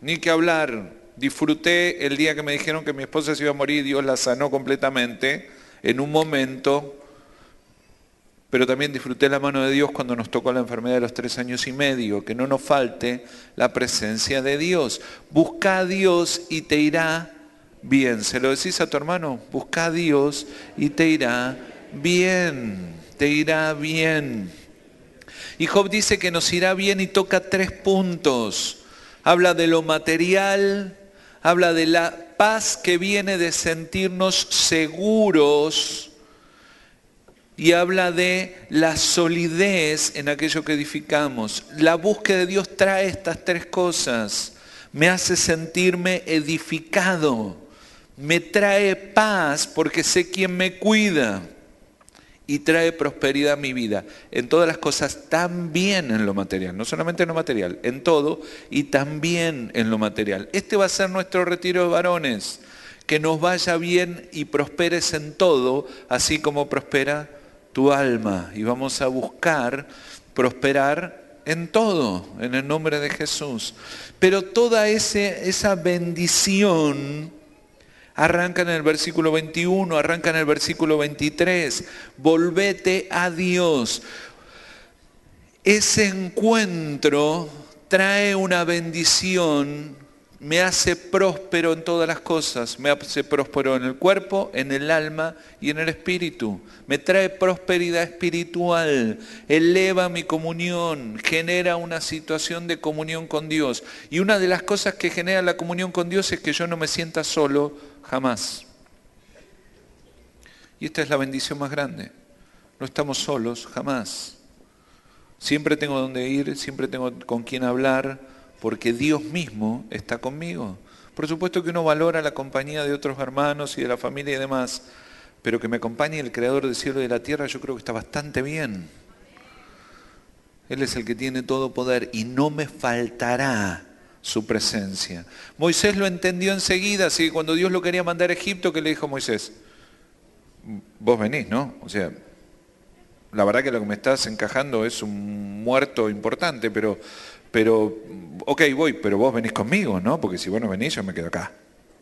Disfruté el día que me dijeron que mi esposa se iba a morir, Dios la sanó completamente en un momento, pero también disfruté la mano de Dios cuando nos tocó la enfermedad de los 3 años y medio, que no nos falte la presencia de Dios. Busca a Dios y te irá bien. ¿Se lo decís a tu hermano? Busca a Dios y te irá bien, te irá bien. Y Job dice que nos irá bien y toca 3 puntos. Habla de lo material, habla de la paz que viene de sentirnos seguros y habla de la solidez en aquello que edificamos. La búsqueda de Dios trae estas 3 cosas. Me hace sentirme edificado, me trae paz porque sé quién me cuida y trae prosperidad a mi vida. En todas las cosas, también en lo material, no solamente en lo material, en todo y también en lo material. Este va a ser nuestro retiro de varones, que nos vaya bien y prosperes en todo, así como prospera tu alma. Y vamos a buscar prosperar en todo, en el nombre de Jesús. Pero toda esa bendición arranca en el versículo 21, arranca en el versículo 23. Volvete a Dios. Ese encuentro trae una bendición, me hace próspero en todas las cosas. Me hace próspero en el cuerpo, en el alma y en el espíritu. Me trae prosperidad espiritual, eleva mi comunión, genera una situación de comunión con Dios. Y una de las cosas que genera la comunión con Dios es que yo no me sienta solo jamás. Y esta es la bendición más grande. No estamos solos jamás. Siempre tengo donde ir, siempre tengo con quién hablar, porque Dios mismo está conmigo. Por supuesto que uno valora la compañía de otros hermanos y de la familia y demás, pero que me acompañe el Creador del cielo y de la tierra, yo creo que está bastante bien. Él es el que tiene todo poder y no me faltará su presencia. Moisés lo entendió enseguida, así que cuando Dios lo quería mandar a Egipto, ¿qué le dijo Moisés? Vos venís, ¿no? O sea, la verdad que lo que me estás encajando es un muerto importante, pero, ok, voy, pero vos venís conmigo, ¿no? Porque si vos no venís, yo me quedo acá.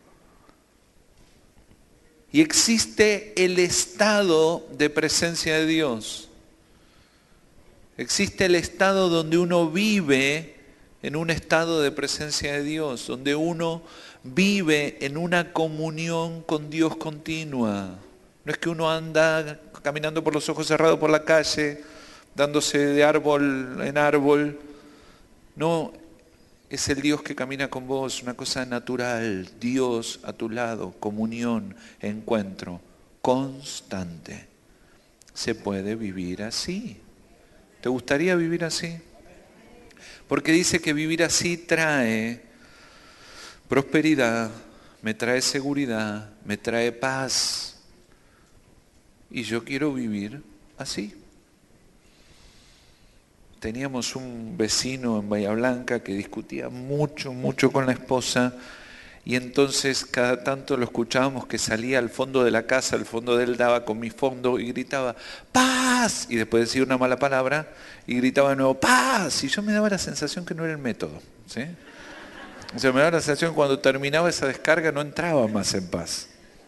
Y existe el estado de presencia de Dios. Existe el estado donde uno vive en un estado de presencia de Dios, donde uno vive en una comunión con Dios continua. No es que uno anda caminando por los ojos cerrados por la calle, dándose de árbol en árbol. No, es el Dios que camina con vos, una cosa natural. Dios a tu lado, comunión, encuentro, constante. Se puede vivir así. ¿Te gustaría vivir así? Porque dice que vivir así trae prosperidad, me trae seguridad, me trae paz. Y yo quiero vivir así. Teníamos un vecino en Bahía Blanca que discutía mucho con la esposa, y entonces cada tanto lo escuchábamos que salía al fondo de la casa, al fondo de él daba con mi fondo y gritaba ¡paz! Y después decía una mala palabra y gritaba de nuevo ¡paz! Y yo me daba la sensación que no era el método, ¿sí? O sea, me daba la sensación que cuando terminaba esa descarga no entraba más en paz.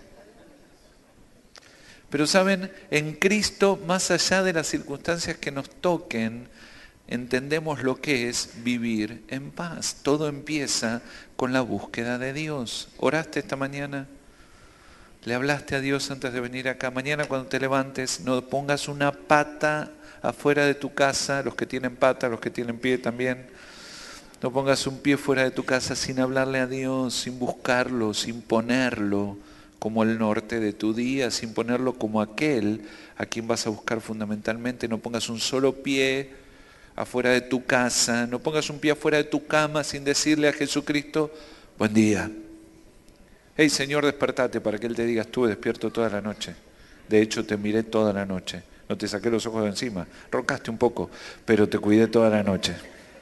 Pero saben, en Cristo, más allá de las circunstancias que nos toquen, entendemos lo que es vivir en paz. Todo empieza con la búsqueda de Dios. ¿Oraste esta mañana? ¿Le hablaste a Dios antes de venir acá? Mañana cuando te levantes, no pongas una pata afuera de tu casa, los que tienen pata, los que tienen pie también. No pongas un pie fuera de tu casa sin hablarle a Dios, sin buscarlo, sin ponerlo como el norte de tu día, sin ponerlo como aquel a quien vas a buscar fundamentalmente. No pongas un solo pie afuera de tu casa, no pongas un pie afuera de tu cama sin decirle a Jesucristo, buen día. Hey Señor, despertate para que Él te diga, estuve despierto toda la noche. De hecho, te miré toda la noche. No te saqué los ojos de encima. Roncaste un poco, pero te cuidé toda la noche.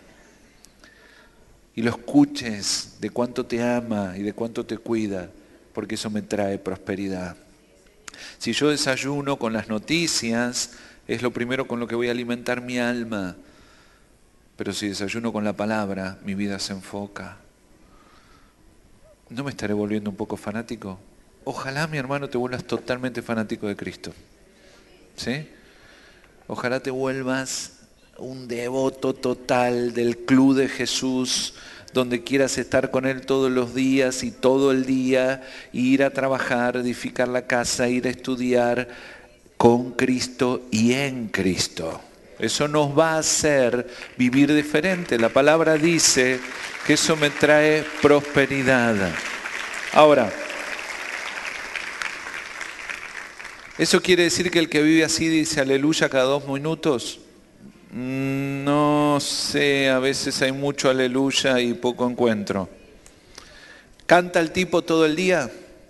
Y lo escuches de cuánto te ama y de cuánto te cuida, porque eso me trae prosperidad. Si yo desayuno con las noticias, es lo primero con lo que voy a alimentar mi alma. Pero si desayuno con la palabra, mi vida se enfoca. ¿No me estaré volviendo un poco fanático? Ojalá, mi hermano, te vuelvas totalmente fanático de Cristo. ¿Sí? Ojalá te vuelvas un devoto total del club de Jesús, donde quieras estar con Él todos los días y todo el día, ir a trabajar, edificar la casa, ir a estudiar con Cristo y en Cristo. Eso nos va a hacer vivir diferente. La palabra dice que eso me trae prosperidad. Ahora, ¿eso quiere decir que el que vive así dice aleluya cada 2 minutos? No sé, a veces hay mucho aleluya y poco encuentro. ¿Canta el tipo todo el día?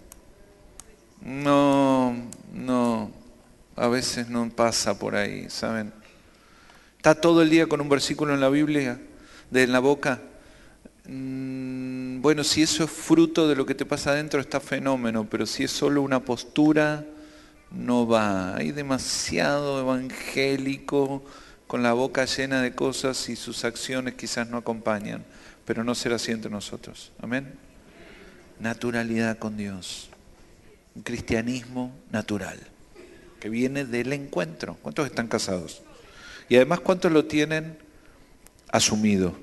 No, a veces no pasa por ahí, ¿saben? ¿Está todo el día con un versículo en la Biblia, en la boca? Bueno, si eso es fruto de lo que te pasa adentro, está fenómeno, pero si es solo una postura, no va. Hay demasiado evangélico con la boca llena de cosas y sus acciones quizás no acompañan, pero no será así entre nosotros. Amén. Naturalidad con Dios. Un cristianismo natural, que viene del encuentro. ¿Cuántos están casados? Y además, ¿cuántos lo tienen asumido?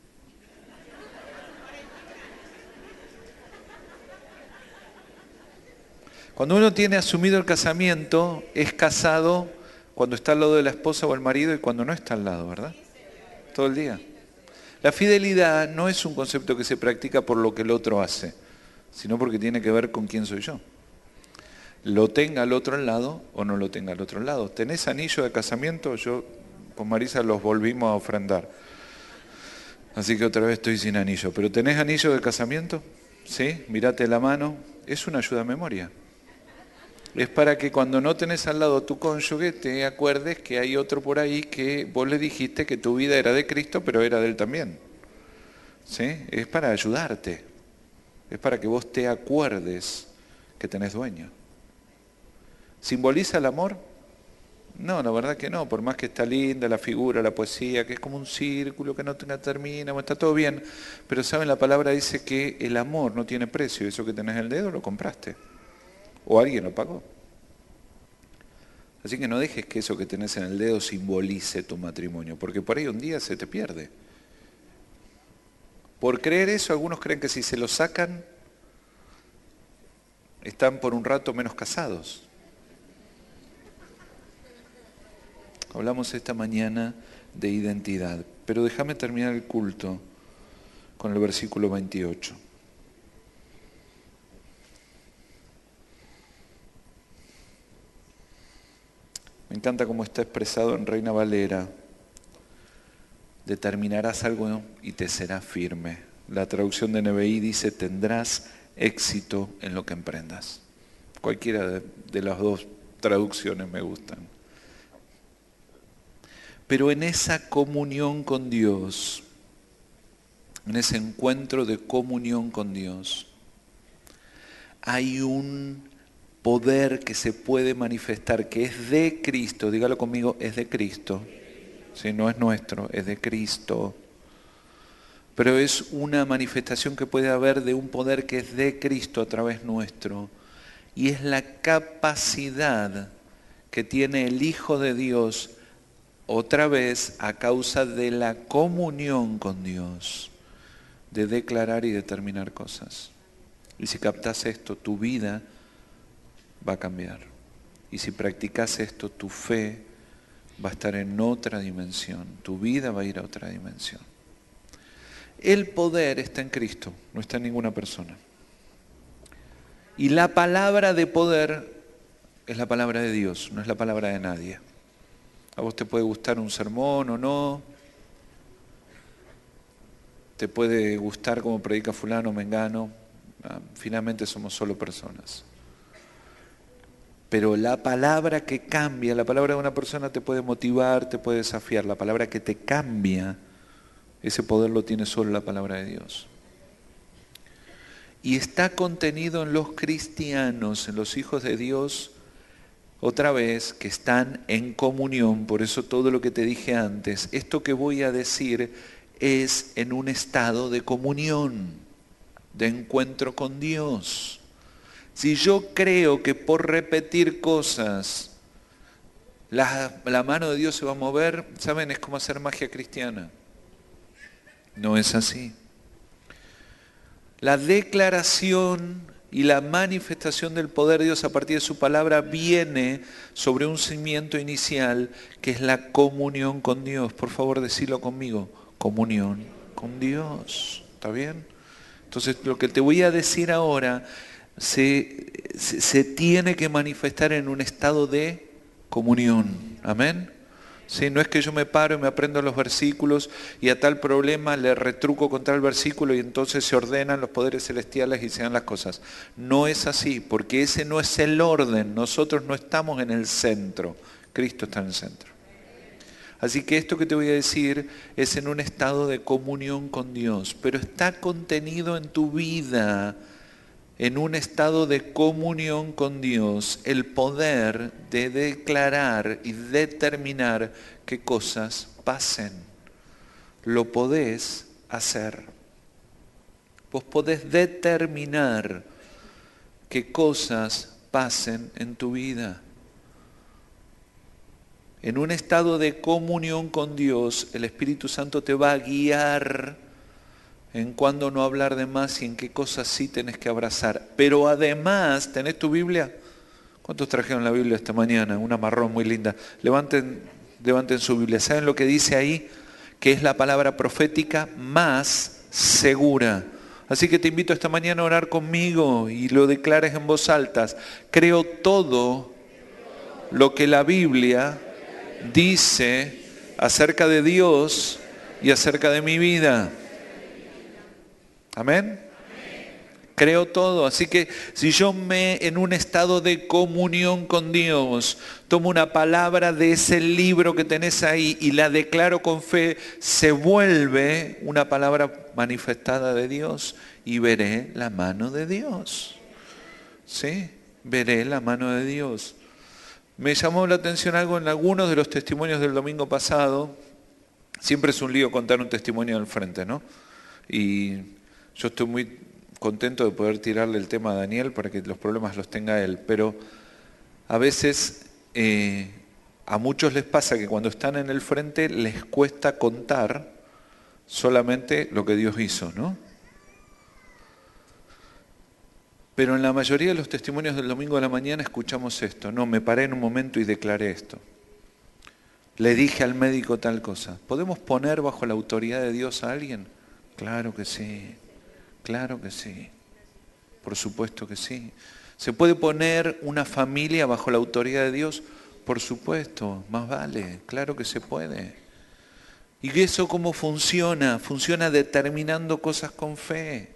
Cuando uno tiene asumido el casamiento, es casado cuando está al lado de la esposa o el marido y cuando no está al lado, ¿verdad? Todo el día. La fidelidad no es un concepto que se practica por lo que el otro hace, sino porque tiene que ver con quién soy yo. Lo tenga al otro lado o no lo tenga al otro lado. ¿Tenés anillo de casamiento? Yo con Marisa los volvimos a ofrendar. Así que otra vez estoy sin anillo. ¿Pero tenés anillo de casamiento? ¿Sí? Mirate la mano. Es una ayuda a memoria. Es para que cuando no tenés al lado a tu cónyuge te acuerdes que hay otro por ahí que vos le dijiste que tu vida era de Cristo, pero era de Él también. ¿Sí? Es para ayudarte. Es para que vos te acuerdes que tenés dueño. ¿Simboliza el amor? No, la verdad que no, por más que está linda la figura, la poesía, que es como un círculo que no termina, está todo bien, pero saben, la palabra dice que el amor no tiene precio, eso que tenés en el dedo lo compraste, o alguien lo pagó. Así que no dejes que eso que tenés en el dedo simbolice tu matrimonio, porque por ahí un día se te pierde. Por creer eso, algunos creen que si se lo sacan, están por un rato menos casados. Hablamos esta mañana de identidad, pero déjame terminar el culto con el versículo 28. Me encanta cómo está expresado en Reina Valera. Determinarás algo y te será firme. La traducción de NBI dice, tendrás éxito en lo que emprendas. Cualquiera de las dos traducciones me gustan. Pero en esa comunión con Dios, en ese encuentro de comunión con Dios, hay un poder que se puede manifestar, que es de Cristo. Dígalo conmigo, es de Cristo. Si no es nuestro, es de Cristo. Pero es una manifestación que puede haber de un poder que es de Cristo a través nuestro. Y es la capacidad que tiene el Hijo de Dios otra vez a causa de la comunión con Dios, de declarar y determinar cosas. Y si captas esto, tu vida va a cambiar. Y si practicas esto, tu fe va a estar en otra dimensión. Tu vida va a ir a otra dimensión. El poder está en Cristo, no está en ninguna persona. Y la palabra de poder es la palabra de Dios, no es la palabra de nadie. A vos te puede gustar un sermón o no. Te puede gustar como predica fulano o mengano. Finalmente somos solo personas. Pero la palabra que cambia, la palabra de una persona te puede motivar, te puede desafiar. La palabra que te cambia, ese poder lo tiene solo la palabra de Dios. Y está contenido en los cristianos, en los hijos de Dios, otra vez, que están en comunión. Por eso todo lo que te dije antes, esto que voy a decir es en un estado de comunión, de encuentro con Dios. Si yo creo que por repetir cosas la mano de Dios se va a mover, ¿saben? Es como hacer magia cristiana. No es así. La declaración y la manifestación del poder de Dios a partir de su palabra viene sobre un cimiento inicial que es la comunión con Dios. Por favor, decilo conmigo. Comunión con Dios. ¿Está bien? Entonces, lo que te voy a decir ahora se tiene que manifestar en un estado de comunión. Amén. Sí, no es que yo me paro y me aprendo los versículos y a tal problema le retruco contra el versículo y entonces se ordenan los poderes celestiales y se dan las cosas. No es así, porque ese no es el orden. Nosotros no estamos en el centro. Cristo está en el centro. Así que esto que te voy a decir es en un estado de comunión con Dios, pero está contenido en tu vida, en un estado de comunión con Dios, el poder de declarar y determinar que cosas pasen. Lo podés hacer. Vos podés determinar que cosas pasen en tu vida. En un estado de comunión con Dios, el Espíritu Santo te va a guiar en cuándo no hablar de más y en qué cosas sí tenés que abrazar. Pero además, ¿tenés tu Biblia? ¿Cuántos trajeron la Biblia esta mañana? Una marrón muy linda. Levanten su Biblia. ¿Saben lo que dice ahí? Que es la palabra profética más segura. Así que te invito esta mañana a orar conmigo y lo declares en voz alta. Creo todo lo que la Biblia dice acerca de Dios y acerca de mi vida. Amén. Creo todo, así que si yo en un estado de comunión con Dios, tomo una palabra de ese libro que tenés ahí y la declaro con fe, se vuelve una palabra manifestada de Dios y veré la mano de Dios. ¿Sí? Veré la mano de Dios. Me llamó la atención algo en algunos de los testimonios del domingo pasado. Siempre es un lío contar un testimonio al frente, ¿no? Y yo estoy muy contento de poder tirarle el tema a Daniel para que los problemas los tenga él, pero a veces a muchos les pasa que cuando están en el frente les cuesta contar solamente lo que Dios hizo, ¿no? Pero en la mayoría de los testimonios del domingo de la mañana escuchamos esto. No, me paré en un momento y declaré esto. Le dije al médico tal cosa. ¿Podemos poner bajo la autoridad de Dios a alguien? Claro que sí. Claro que sí, por supuesto que sí. ¿Se puede poner una familia bajo la autoridad de Dios? Por supuesto, más vale, claro que se puede. ¿Y eso cómo funciona? Funciona determinando cosas con fe.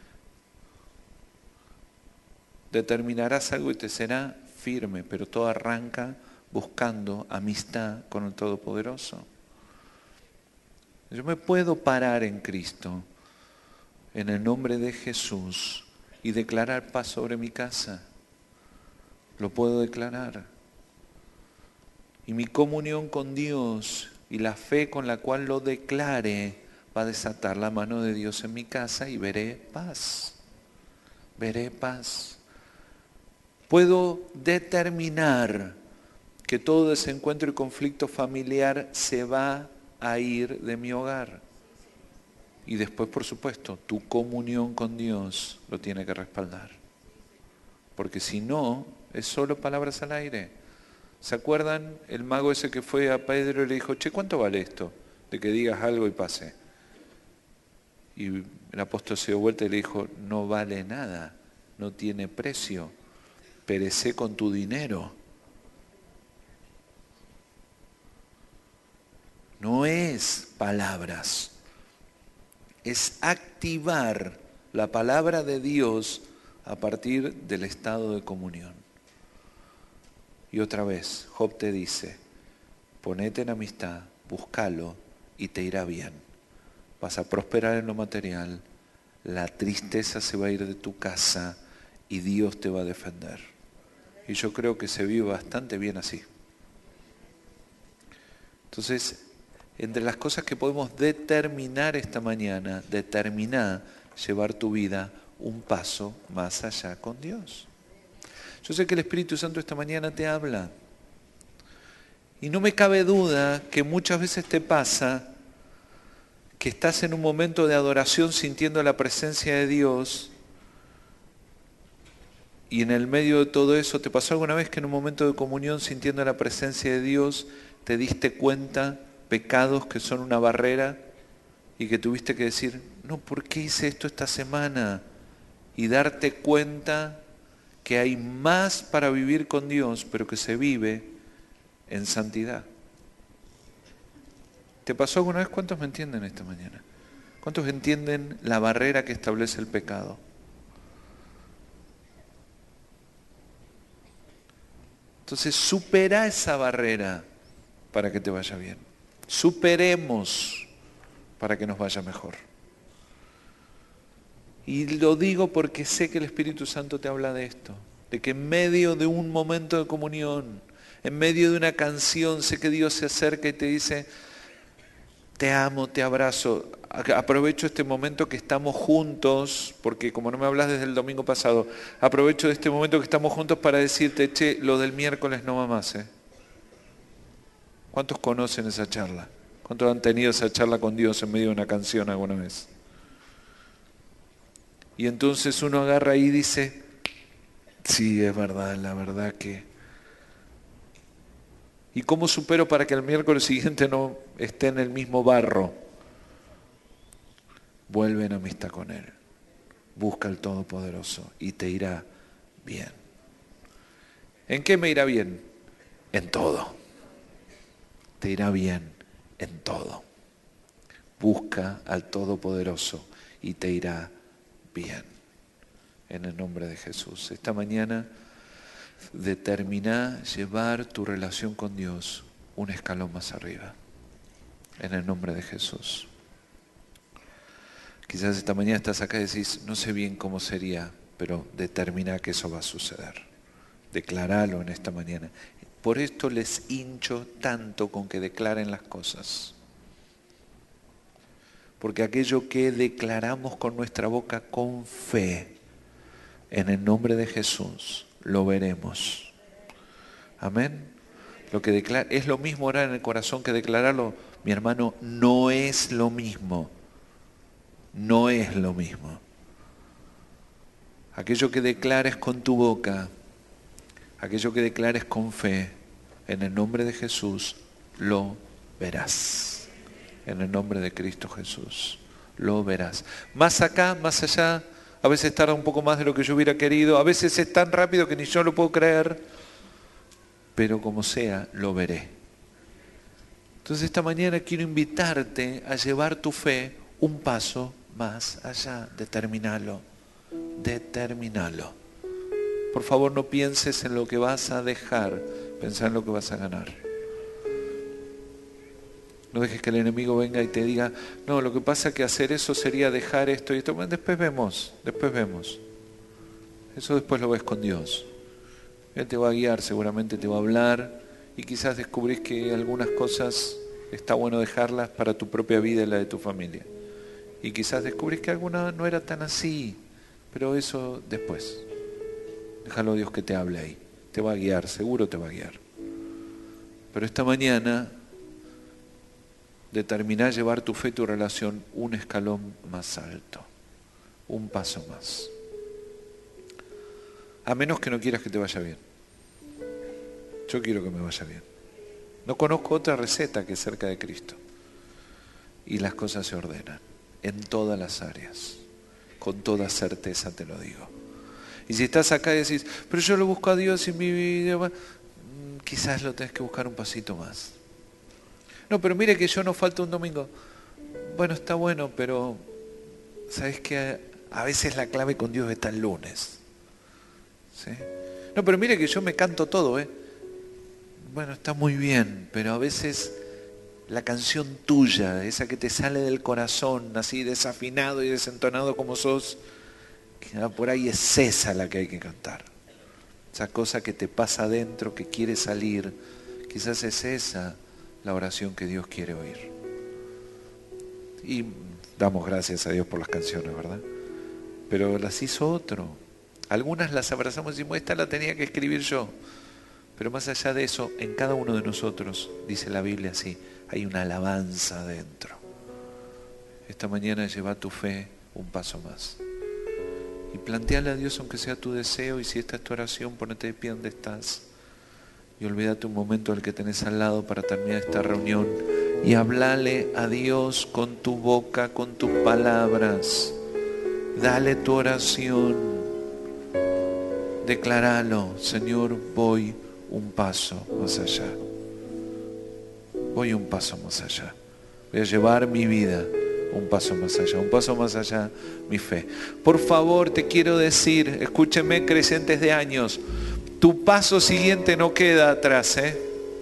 Determinarás algo y te será firme, pero todo arranca buscando amistad con el Todopoderoso. Yo me puedo parar en Cristo, en el nombre de Jesús, y declarar paz sobre mi casa. Lo puedo declarar. Y mi comunión con Dios y la fe con la cual lo declare va a desatar la mano de Dios en mi casa y veré paz. Veré paz. Puedo determinar que todo desencuentro y conflicto familiar se va a ir de mi hogar. Y después, por supuesto, tu comunión con Dios lo tiene que respaldar. Porque si no, es solo palabras al aire. ¿Se acuerdan el mago ese que fue a Pedro y le dijo, che, ¿cuánto vale esto? De que digas algo y pase. Y el apóstol se dio vuelta y le dijo, no vale nada, no tiene precio, perecé con tu dinero. No es palabras. Es activar la palabra de Dios a partir del estado de comunión. Y otra vez, Job te dice, ponete en amistad, búscalo y te irá bien. Vas a prosperar en lo material, la tristeza se va a ir de tu casa y Dios te va a defender. Y yo creo que se vive bastante bien así. Entonces, entre las cosas que podemos determinar esta mañana, determina llevar tu vida un paso más allá con Dios. Yo sé que el Espíritu Santo esta mañana te habla. Y no me cabe duda que muchas veces te pasa que estás en un momento de adoración sintiendo la presencia de Dios y en el medio de todo eso, ¿te pasó alguna vez que en un momento de comunión sintiendo la presencia de Dios te diste cuenta pecados que son una barrera y que tuviste que decir, no, ¿por qué hice esto esta semana? Y darte cuenta que hay más para vivir con Dios, pero que se vive en santidad. ¿Te pasó alguna vez? ¿Cuántos me entienden esta mañana? ¿Cuántos entienden la barrera que establece el pecado? Entonces supera esa barrera para que te vaya bien. Superemos para que nos vaya mejor. Y lo digo porque sé que el Espíritu Santo te habla de esto, de que en medio de un momento de comunión, en medio de una canción, sé que Dios se acerca y te dice, te amo, te abrazo. Aprovecho este momento que estamos juntos, porque como no me hablas desde el domingo pasado, aprovecho este momento que estamos juntos para decirte, che, lo del miércoles no va más, ¿eh? ¿Cuántos conocen esa charla? ¿Cuántos han tenido esa charla con Dios en medio de una canción alguna vez? Y entonces uno agarra ahí y dice, sí, es verdad, la verdad que... ¿Y cómo supero para que el miércoles siguiente no esté en el mismo barro? Vuelve en amistad con Él. Busca al Todopoderoso y te irá bien. ¿En qué me irá bien? En todo. Te irá bien en todo. Busca al Todopoderoso y te irá bien. En el nombre de Jesús. Esta mañana determina llevar tu relación con Dios un escalón más arriba. En el nombre de Jesús. Quizás esta mañana estás acá y decís, no sé bien cómo sería, pero determina que eso va a suceder. Declaralo en esta mañana. Por esto les hincho tanto con que declaren las cosas. Porque aquello que declaramos con nuestra boca con fe, en el nombre de Jesús, lo veremos. Amén. Lo que declara, es lo mismo orar en el corazón que declararlo. Mi hermano, no es lo mismo. No es lo mismo. Aquello que declares con tu boca, aquello que declares con fe, en el nombre de Jesús, lo verás. En el nombre de Cristo Jesús, lo verás. Más acá, más allá, a veces tarda un poco más de lo que yo hubiera querido, a veces es tan rápido que ni yo lo puedo creer, pero como sea, lo veré. Entonces esta mañana quiero invitarte a llevar tu fe un paso más allá. Determinalo. Por favor, no pienses en lo que vas a dejar, pensá en lo que vas a ganar. No dejes que el enemigo venga y te diga, no, lo que pasa es que hacer eso sería dejar esto y esto. Bueno, después vemos. Eso después lo ves con Dios. Él te va a guiar, seguramente te va a hablar y quizás descubrís que algunas cosas está bueno dejarlas para tu propia vida y la de tu familia. Y quizás descubrís que alguna no era tan así, pero eso después. Déjalo a Dios que te hable ahí. Te va a guiar, seguro te va a guiar. Pero esta mañana determiná llevar tu fe y tu relación un escalón más alto, un paso más. A menos que no quieras que te vaya bien. Yo quiero que me vaya bien. No conozco otra receta que cerca de Cristo. Y las cosas se ordenan en todas las áreas. Con toda certeza te lo digo. Y si estás acá y decís, pero yo lo busco a Dios y mi vida, quizás lo tenés que buscar un pasito más. No, pero mire que yo no falto un domingo. Bueno, está bueno, pero ¿sabes qué? A veces la clave con Dios está el lunes. ¿Sí? No, pero mire que yo me canto todo, ¿eh? Bueno, está muy bien, pero a veces la canción tuya, esa que te sale del corazón, así desafinado y desentonado como sos, por ahí es esa la que hay que cantar. Esa cosa que te pasa adentro, que quiere salir, quizás es esa la oración que Dios quiere oír. Y damos gracias a Dios por las canciones, ¿verdad? Pero las hizo otro. Algunas las abrazamos y decimos, esta la tenía que escribir yo. Pero más allá de eso, en cada uno de nosotros, dice la Biblia así, hay una alabanza adentro. Esta mañana lleva tu fe un paso más. Y planteale a Dios aunque sea tu deseo, y si esta es tu oración, ponete de pie donde estás. Y olvídate un momento del que tenés al lado para terminar esta reunión. Y hablale a Dios con tu boca, con tus palabras. Dale tu oración. Decláralo, Señor, voy un paso más allá. Voy un paso más allá. Voy a llevar mi vida un paso más allá. Un paso más allá, mi fe. Por favor, te quiero decir, escúcheme, creyentes de años, tu paso siguiente no queda atrás, ¿eh?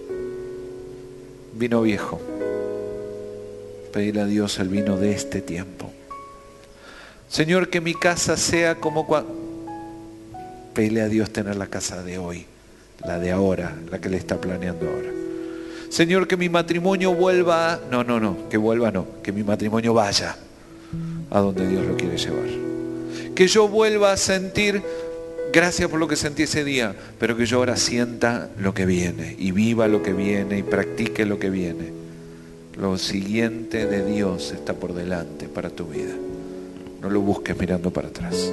Vino viejo. Pedirle a Dios el vino de este tiempo. Señor, que mi casa sea como cuando... Pedirle a Dios tener la casa de hoy, la de ahora, la que le está planeando ahora. Señor, que mi matrimonio vuelva... que mi matrimonio vaya a donde Dios lo quiere llevar. Que yo vuelva a sentir... Gracias por lo que sentí ese día, pero que yo ahora sienta lo que viene y viva lo que viene y practique lo que viene. Lo siguiente de Dios está por delante para tu vida. No lo busques mirando para atrás.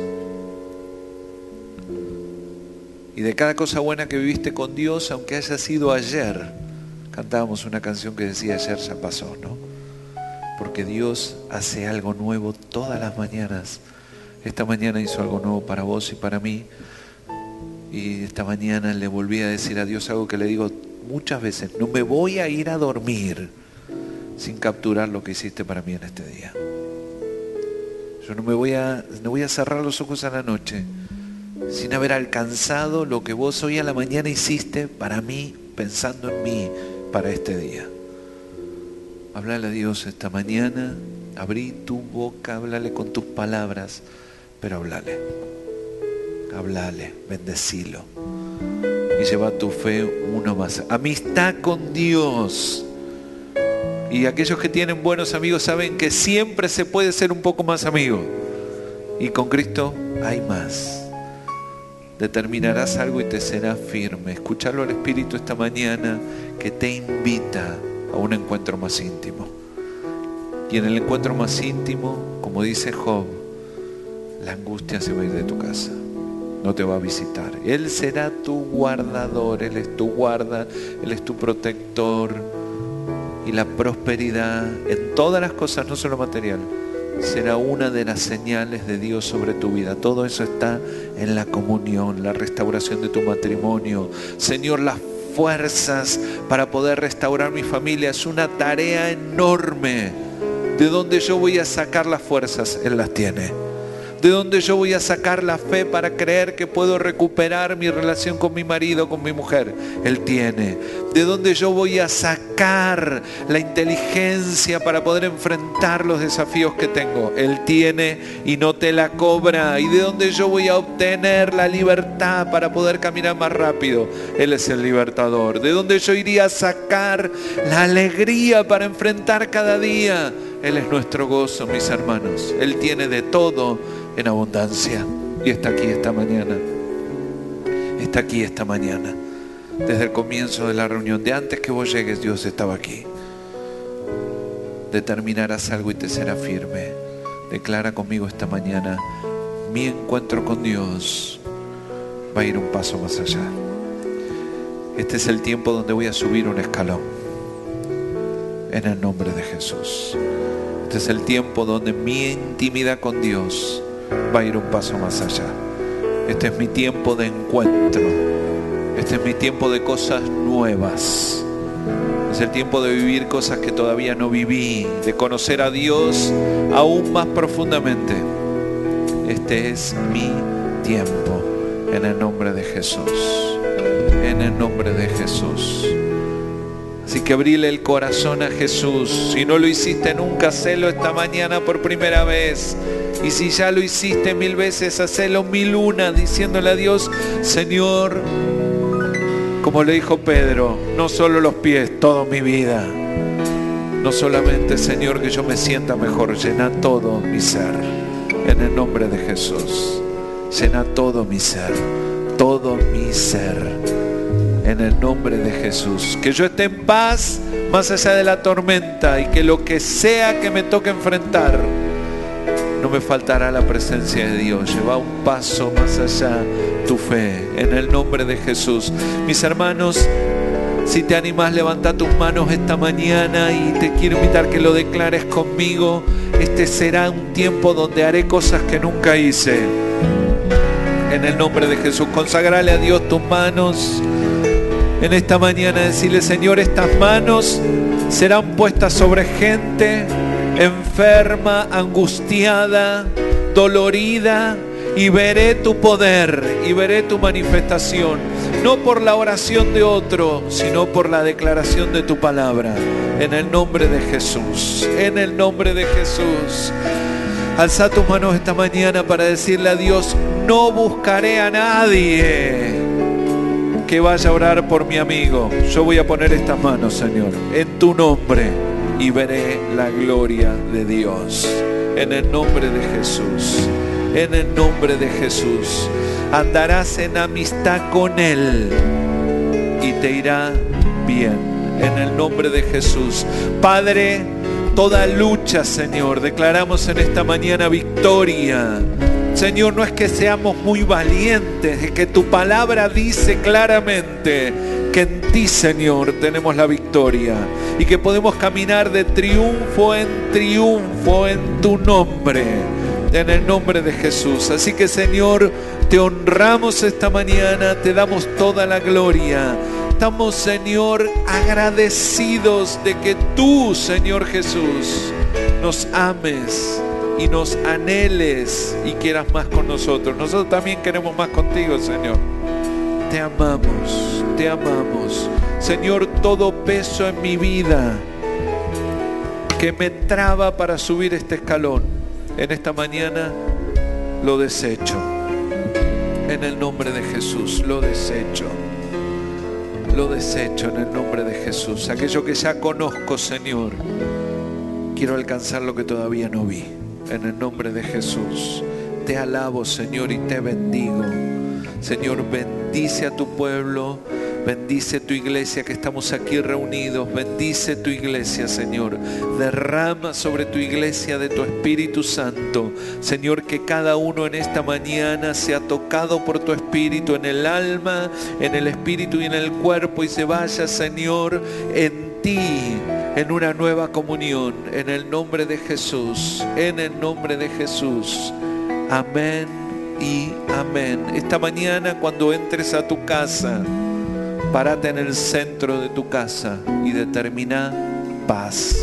Y de cada cosa buena que viviste con Dios, aunque haya sido ayer, cantábamos una canción que decía ayer ya pasó, ¿no? Porque Dios hace algo nuevo todas las mañanas. Esta mañana hizo algo nuevo para vos y para mí. Y esta mañana le volví a decir a Dios algo que le digo muchas veces. No me voy a ir a dormir sin capturar lo que hiciste para mí en este día. Yo no voy a cerrar los ojos a la noche sin haber alcanzado lo que vos hoy a la mañana hiciste para mí, pensando en mí, para este día. Háblale a Dios esta mañana, abrí tu boca, háblale con tus palabras, pero háblale, bendecilo y lleva tu fe uno más. Amistad con Dios. Y aquellos que tienen buenos amigos saben que siempre se puede ser un poco más amigo. Y con Cristo hay más. Determinarás algo y te será firme. Escucharlo al Espíritu esta mañana que te invita a un encuentro más íntimo. Y en el encuentro más íntimo, como dice Job, la angustia se va a ir de tu casa. No te va a visitar. Él será tu guardador, Él es tu guarda, Él es tu protector. Y la prosperidad en todas las cosas, no solo material, será una de las señales de Dios sobre tu vida. Todo eso está en la comunión, la restauración de tu matrimonio. Señor, las fuerzas para poder restaurar mi familia es una tarea enorme. ¿De dónde yo voy a sacar las fuerzas? Él las tiene. ¿De dónde yo voy a sacar la fe para creer que puedo recuperar mi relación con mi marido, con mi mujer? Él tiene. ¿De dónde yo voy a sacar la inteligencia para poder enfrentar los desafíos que tengo? Él tiene y no te la cobra. ¿Y de dónde yo voy a obtener la libertad para poder caminar más rápido? Él es el libertador. ¿De dónde yo iría a sacar la alegría para enfrentar cada día? Él es nuestro gozo, mis hermanos. Él tiene de todo en abundancia. Y está aquí esta mañana. Está aquí esta mañana. Desde el comienzo de la reunión, de antes que vos llegues, Dios estaba aquí. Determinarás algo y te será firme. Declara conmigo esta mañana: mi encuentro con Dios va a ir un paso más allá. Este es el tiempo donde voy a subir un escalón. En el nombre de Jesús. Este es el tiempo donde mi intimidad con Dios va a ir un paso más allá. Este es mi tiempo de encuentro. Este es mi tiempo de cosas nuevas. Es el tiempo de vivir cosas que todavía no viví, de conocer a Dios aún más profundamente. Este es mi tiempo. En el nombre de Jesús. En el nombre de Jesús. Así que abrile el corazón a Jesús. Si no lo hiciste nunca, hacelo esta mañana por primera vez. Y si ya lo hiciste 1000 veces, hacelo 1001, diciéndole a Dios: Señor, como le dijo Pedro, no solo los pies, toda mi vida. No solamente, Señor, que yo me sienta mejor, llena todo mi ser. En el nombre de Jesús. Llena todo mi ser. Todo mi ser. En el nombre de Jesús. Que yo esté en paz más allá de la tormenta. Y que lo que sea que me toque enfrentar, no me faltará la presencia de Dios. Lleva un paso más allá tu fe. En el nombre de Jesús. Mis hermanos, si te animás, levanta tus manos esta mañana. Y te quiero invitar que lo declares conmigo. Este será un tiempo donde haré cosas que nunca hice. En el nombre de Jesús. Consagrale a Dios tus manos. En esta mañana decirle: Señor, estas manos serán puestas sobre gente enferma, angustiada, dolorida, y veré tu poder y veré tu manifestación, no por la oración de otro, sino por la declaración de tu palabra. En el nombre de Jesús. En el nombre de Jesús. Alza tus manos esta mañana para decirle a Dios: no buscaré a nadie que vaya a orar por mi amigo. Yo voy a poner estas manos, Señor, en tu nombre, y veré la gloria de Dios. En el nombre de Jesús. En el nombre de Jesús. Andarás en amistad con Él y te irá bien. En el nombre de Jesús. Padre, toda lucha, Señor, declaramos en esta mañana victoria. Señor, no es que seamos muy valientes, es que tu palabra dice claramente que en ti, Señor, tenemos la victoria y que podemos caminar de triunfo en tu nombre, en el nombre de Jesús. Así que, Señor, te honramos esta mañana, te damos toda la gloria, Estamos, Señor, agradecidos de que tú, Señor Jesús, nos ames y nos anheles y quieras más con nosotros. Nosotros también queremos más contigo, Señor. Te amamos, te amamos. Señor, todo peso en mi vida que me traba para subir este escalón, en esta mañana lo desecho. En el nombre de Jesús, lo desecho. Lo desecho en el nombre de Jesús. Aquello que ya conozco, Señor, quiero alcanzar lo que todavía no vi. En el nombre de Jesús. Te alabo, Señor, y te bendigo. Señor, bendice a tu pueblo. Bendice tu iglesia que estamos aquí reunidos. Bendice tu iglesia, Señor. Derrama sobre tu iglesia de tu Espíritu Santo. Señor, que cada uno en esta mañana sea tocado por tu Espíritu en el alma, en el Espíritu y en el cuerpo, y se vaya, Señor, en ti, en una nueva comunión. En el nombre de Jesús. En el nombre de Jesús. Amén y amén. Esta mañana, cuando entres a tu casa, párate en el centro de tu casa y determina paz.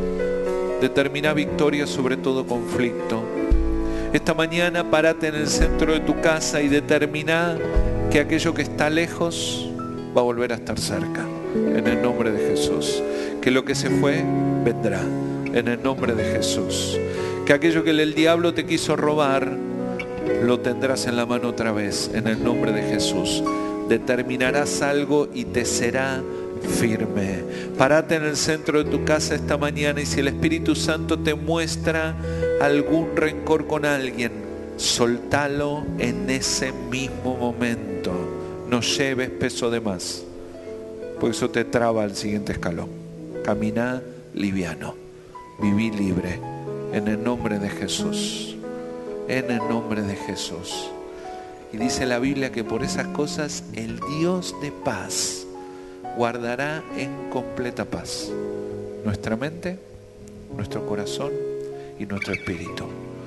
Determina victoria sobre todo conflicto. Esta mañana párate en el centro de tu casa y determina que aquello que está lejos va a volver a estar cerca. En el nombre de Jesús. Que lo que se fue vendrá. En el nombre de Jesús. Que aquello que el diablo te quiso robar lo tendrás en la mano otra vez. En el nombre de Jesús. Determinarás algo y te será firme. Párate en el centro de tu casa esta mañana, y si el Espíritu Santo te muestra algún rencor con alguien, soltalo en ese mismo momento. No lleves peso de más, porque eso te traba al siguiente escalón. Camina liviano, viví libre, en el nombre de Jesús. En el nombre de Jesús. Y dice la Biblia que por esas cosas el Dios de paz guardará en completa paz nuestra mente, nuestro corazón y nuestro espíritu.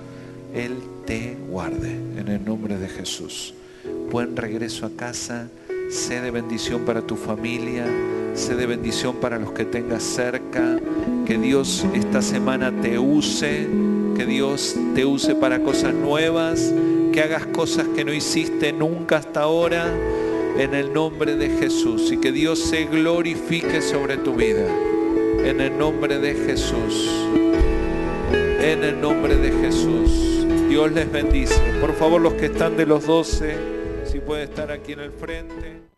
Él te guarde en el nombre de Jesús. Buen regreso a casa. Sé de bendición para tu familia. Sé de bendición para los que tengas cerca. Que Dios esta semana te use. Que Dios te use para cosas nuevas. Que hagas cosas que no hiciste nunca hasta ahora, en el nombre de Jesús, y que Dios se glorifique sobre tu vida, en el nombre de Jesús, en el nombre de Jesús. Dios les bendice. Por favor, los que están de los 12, si pueden estar aquí en el frente.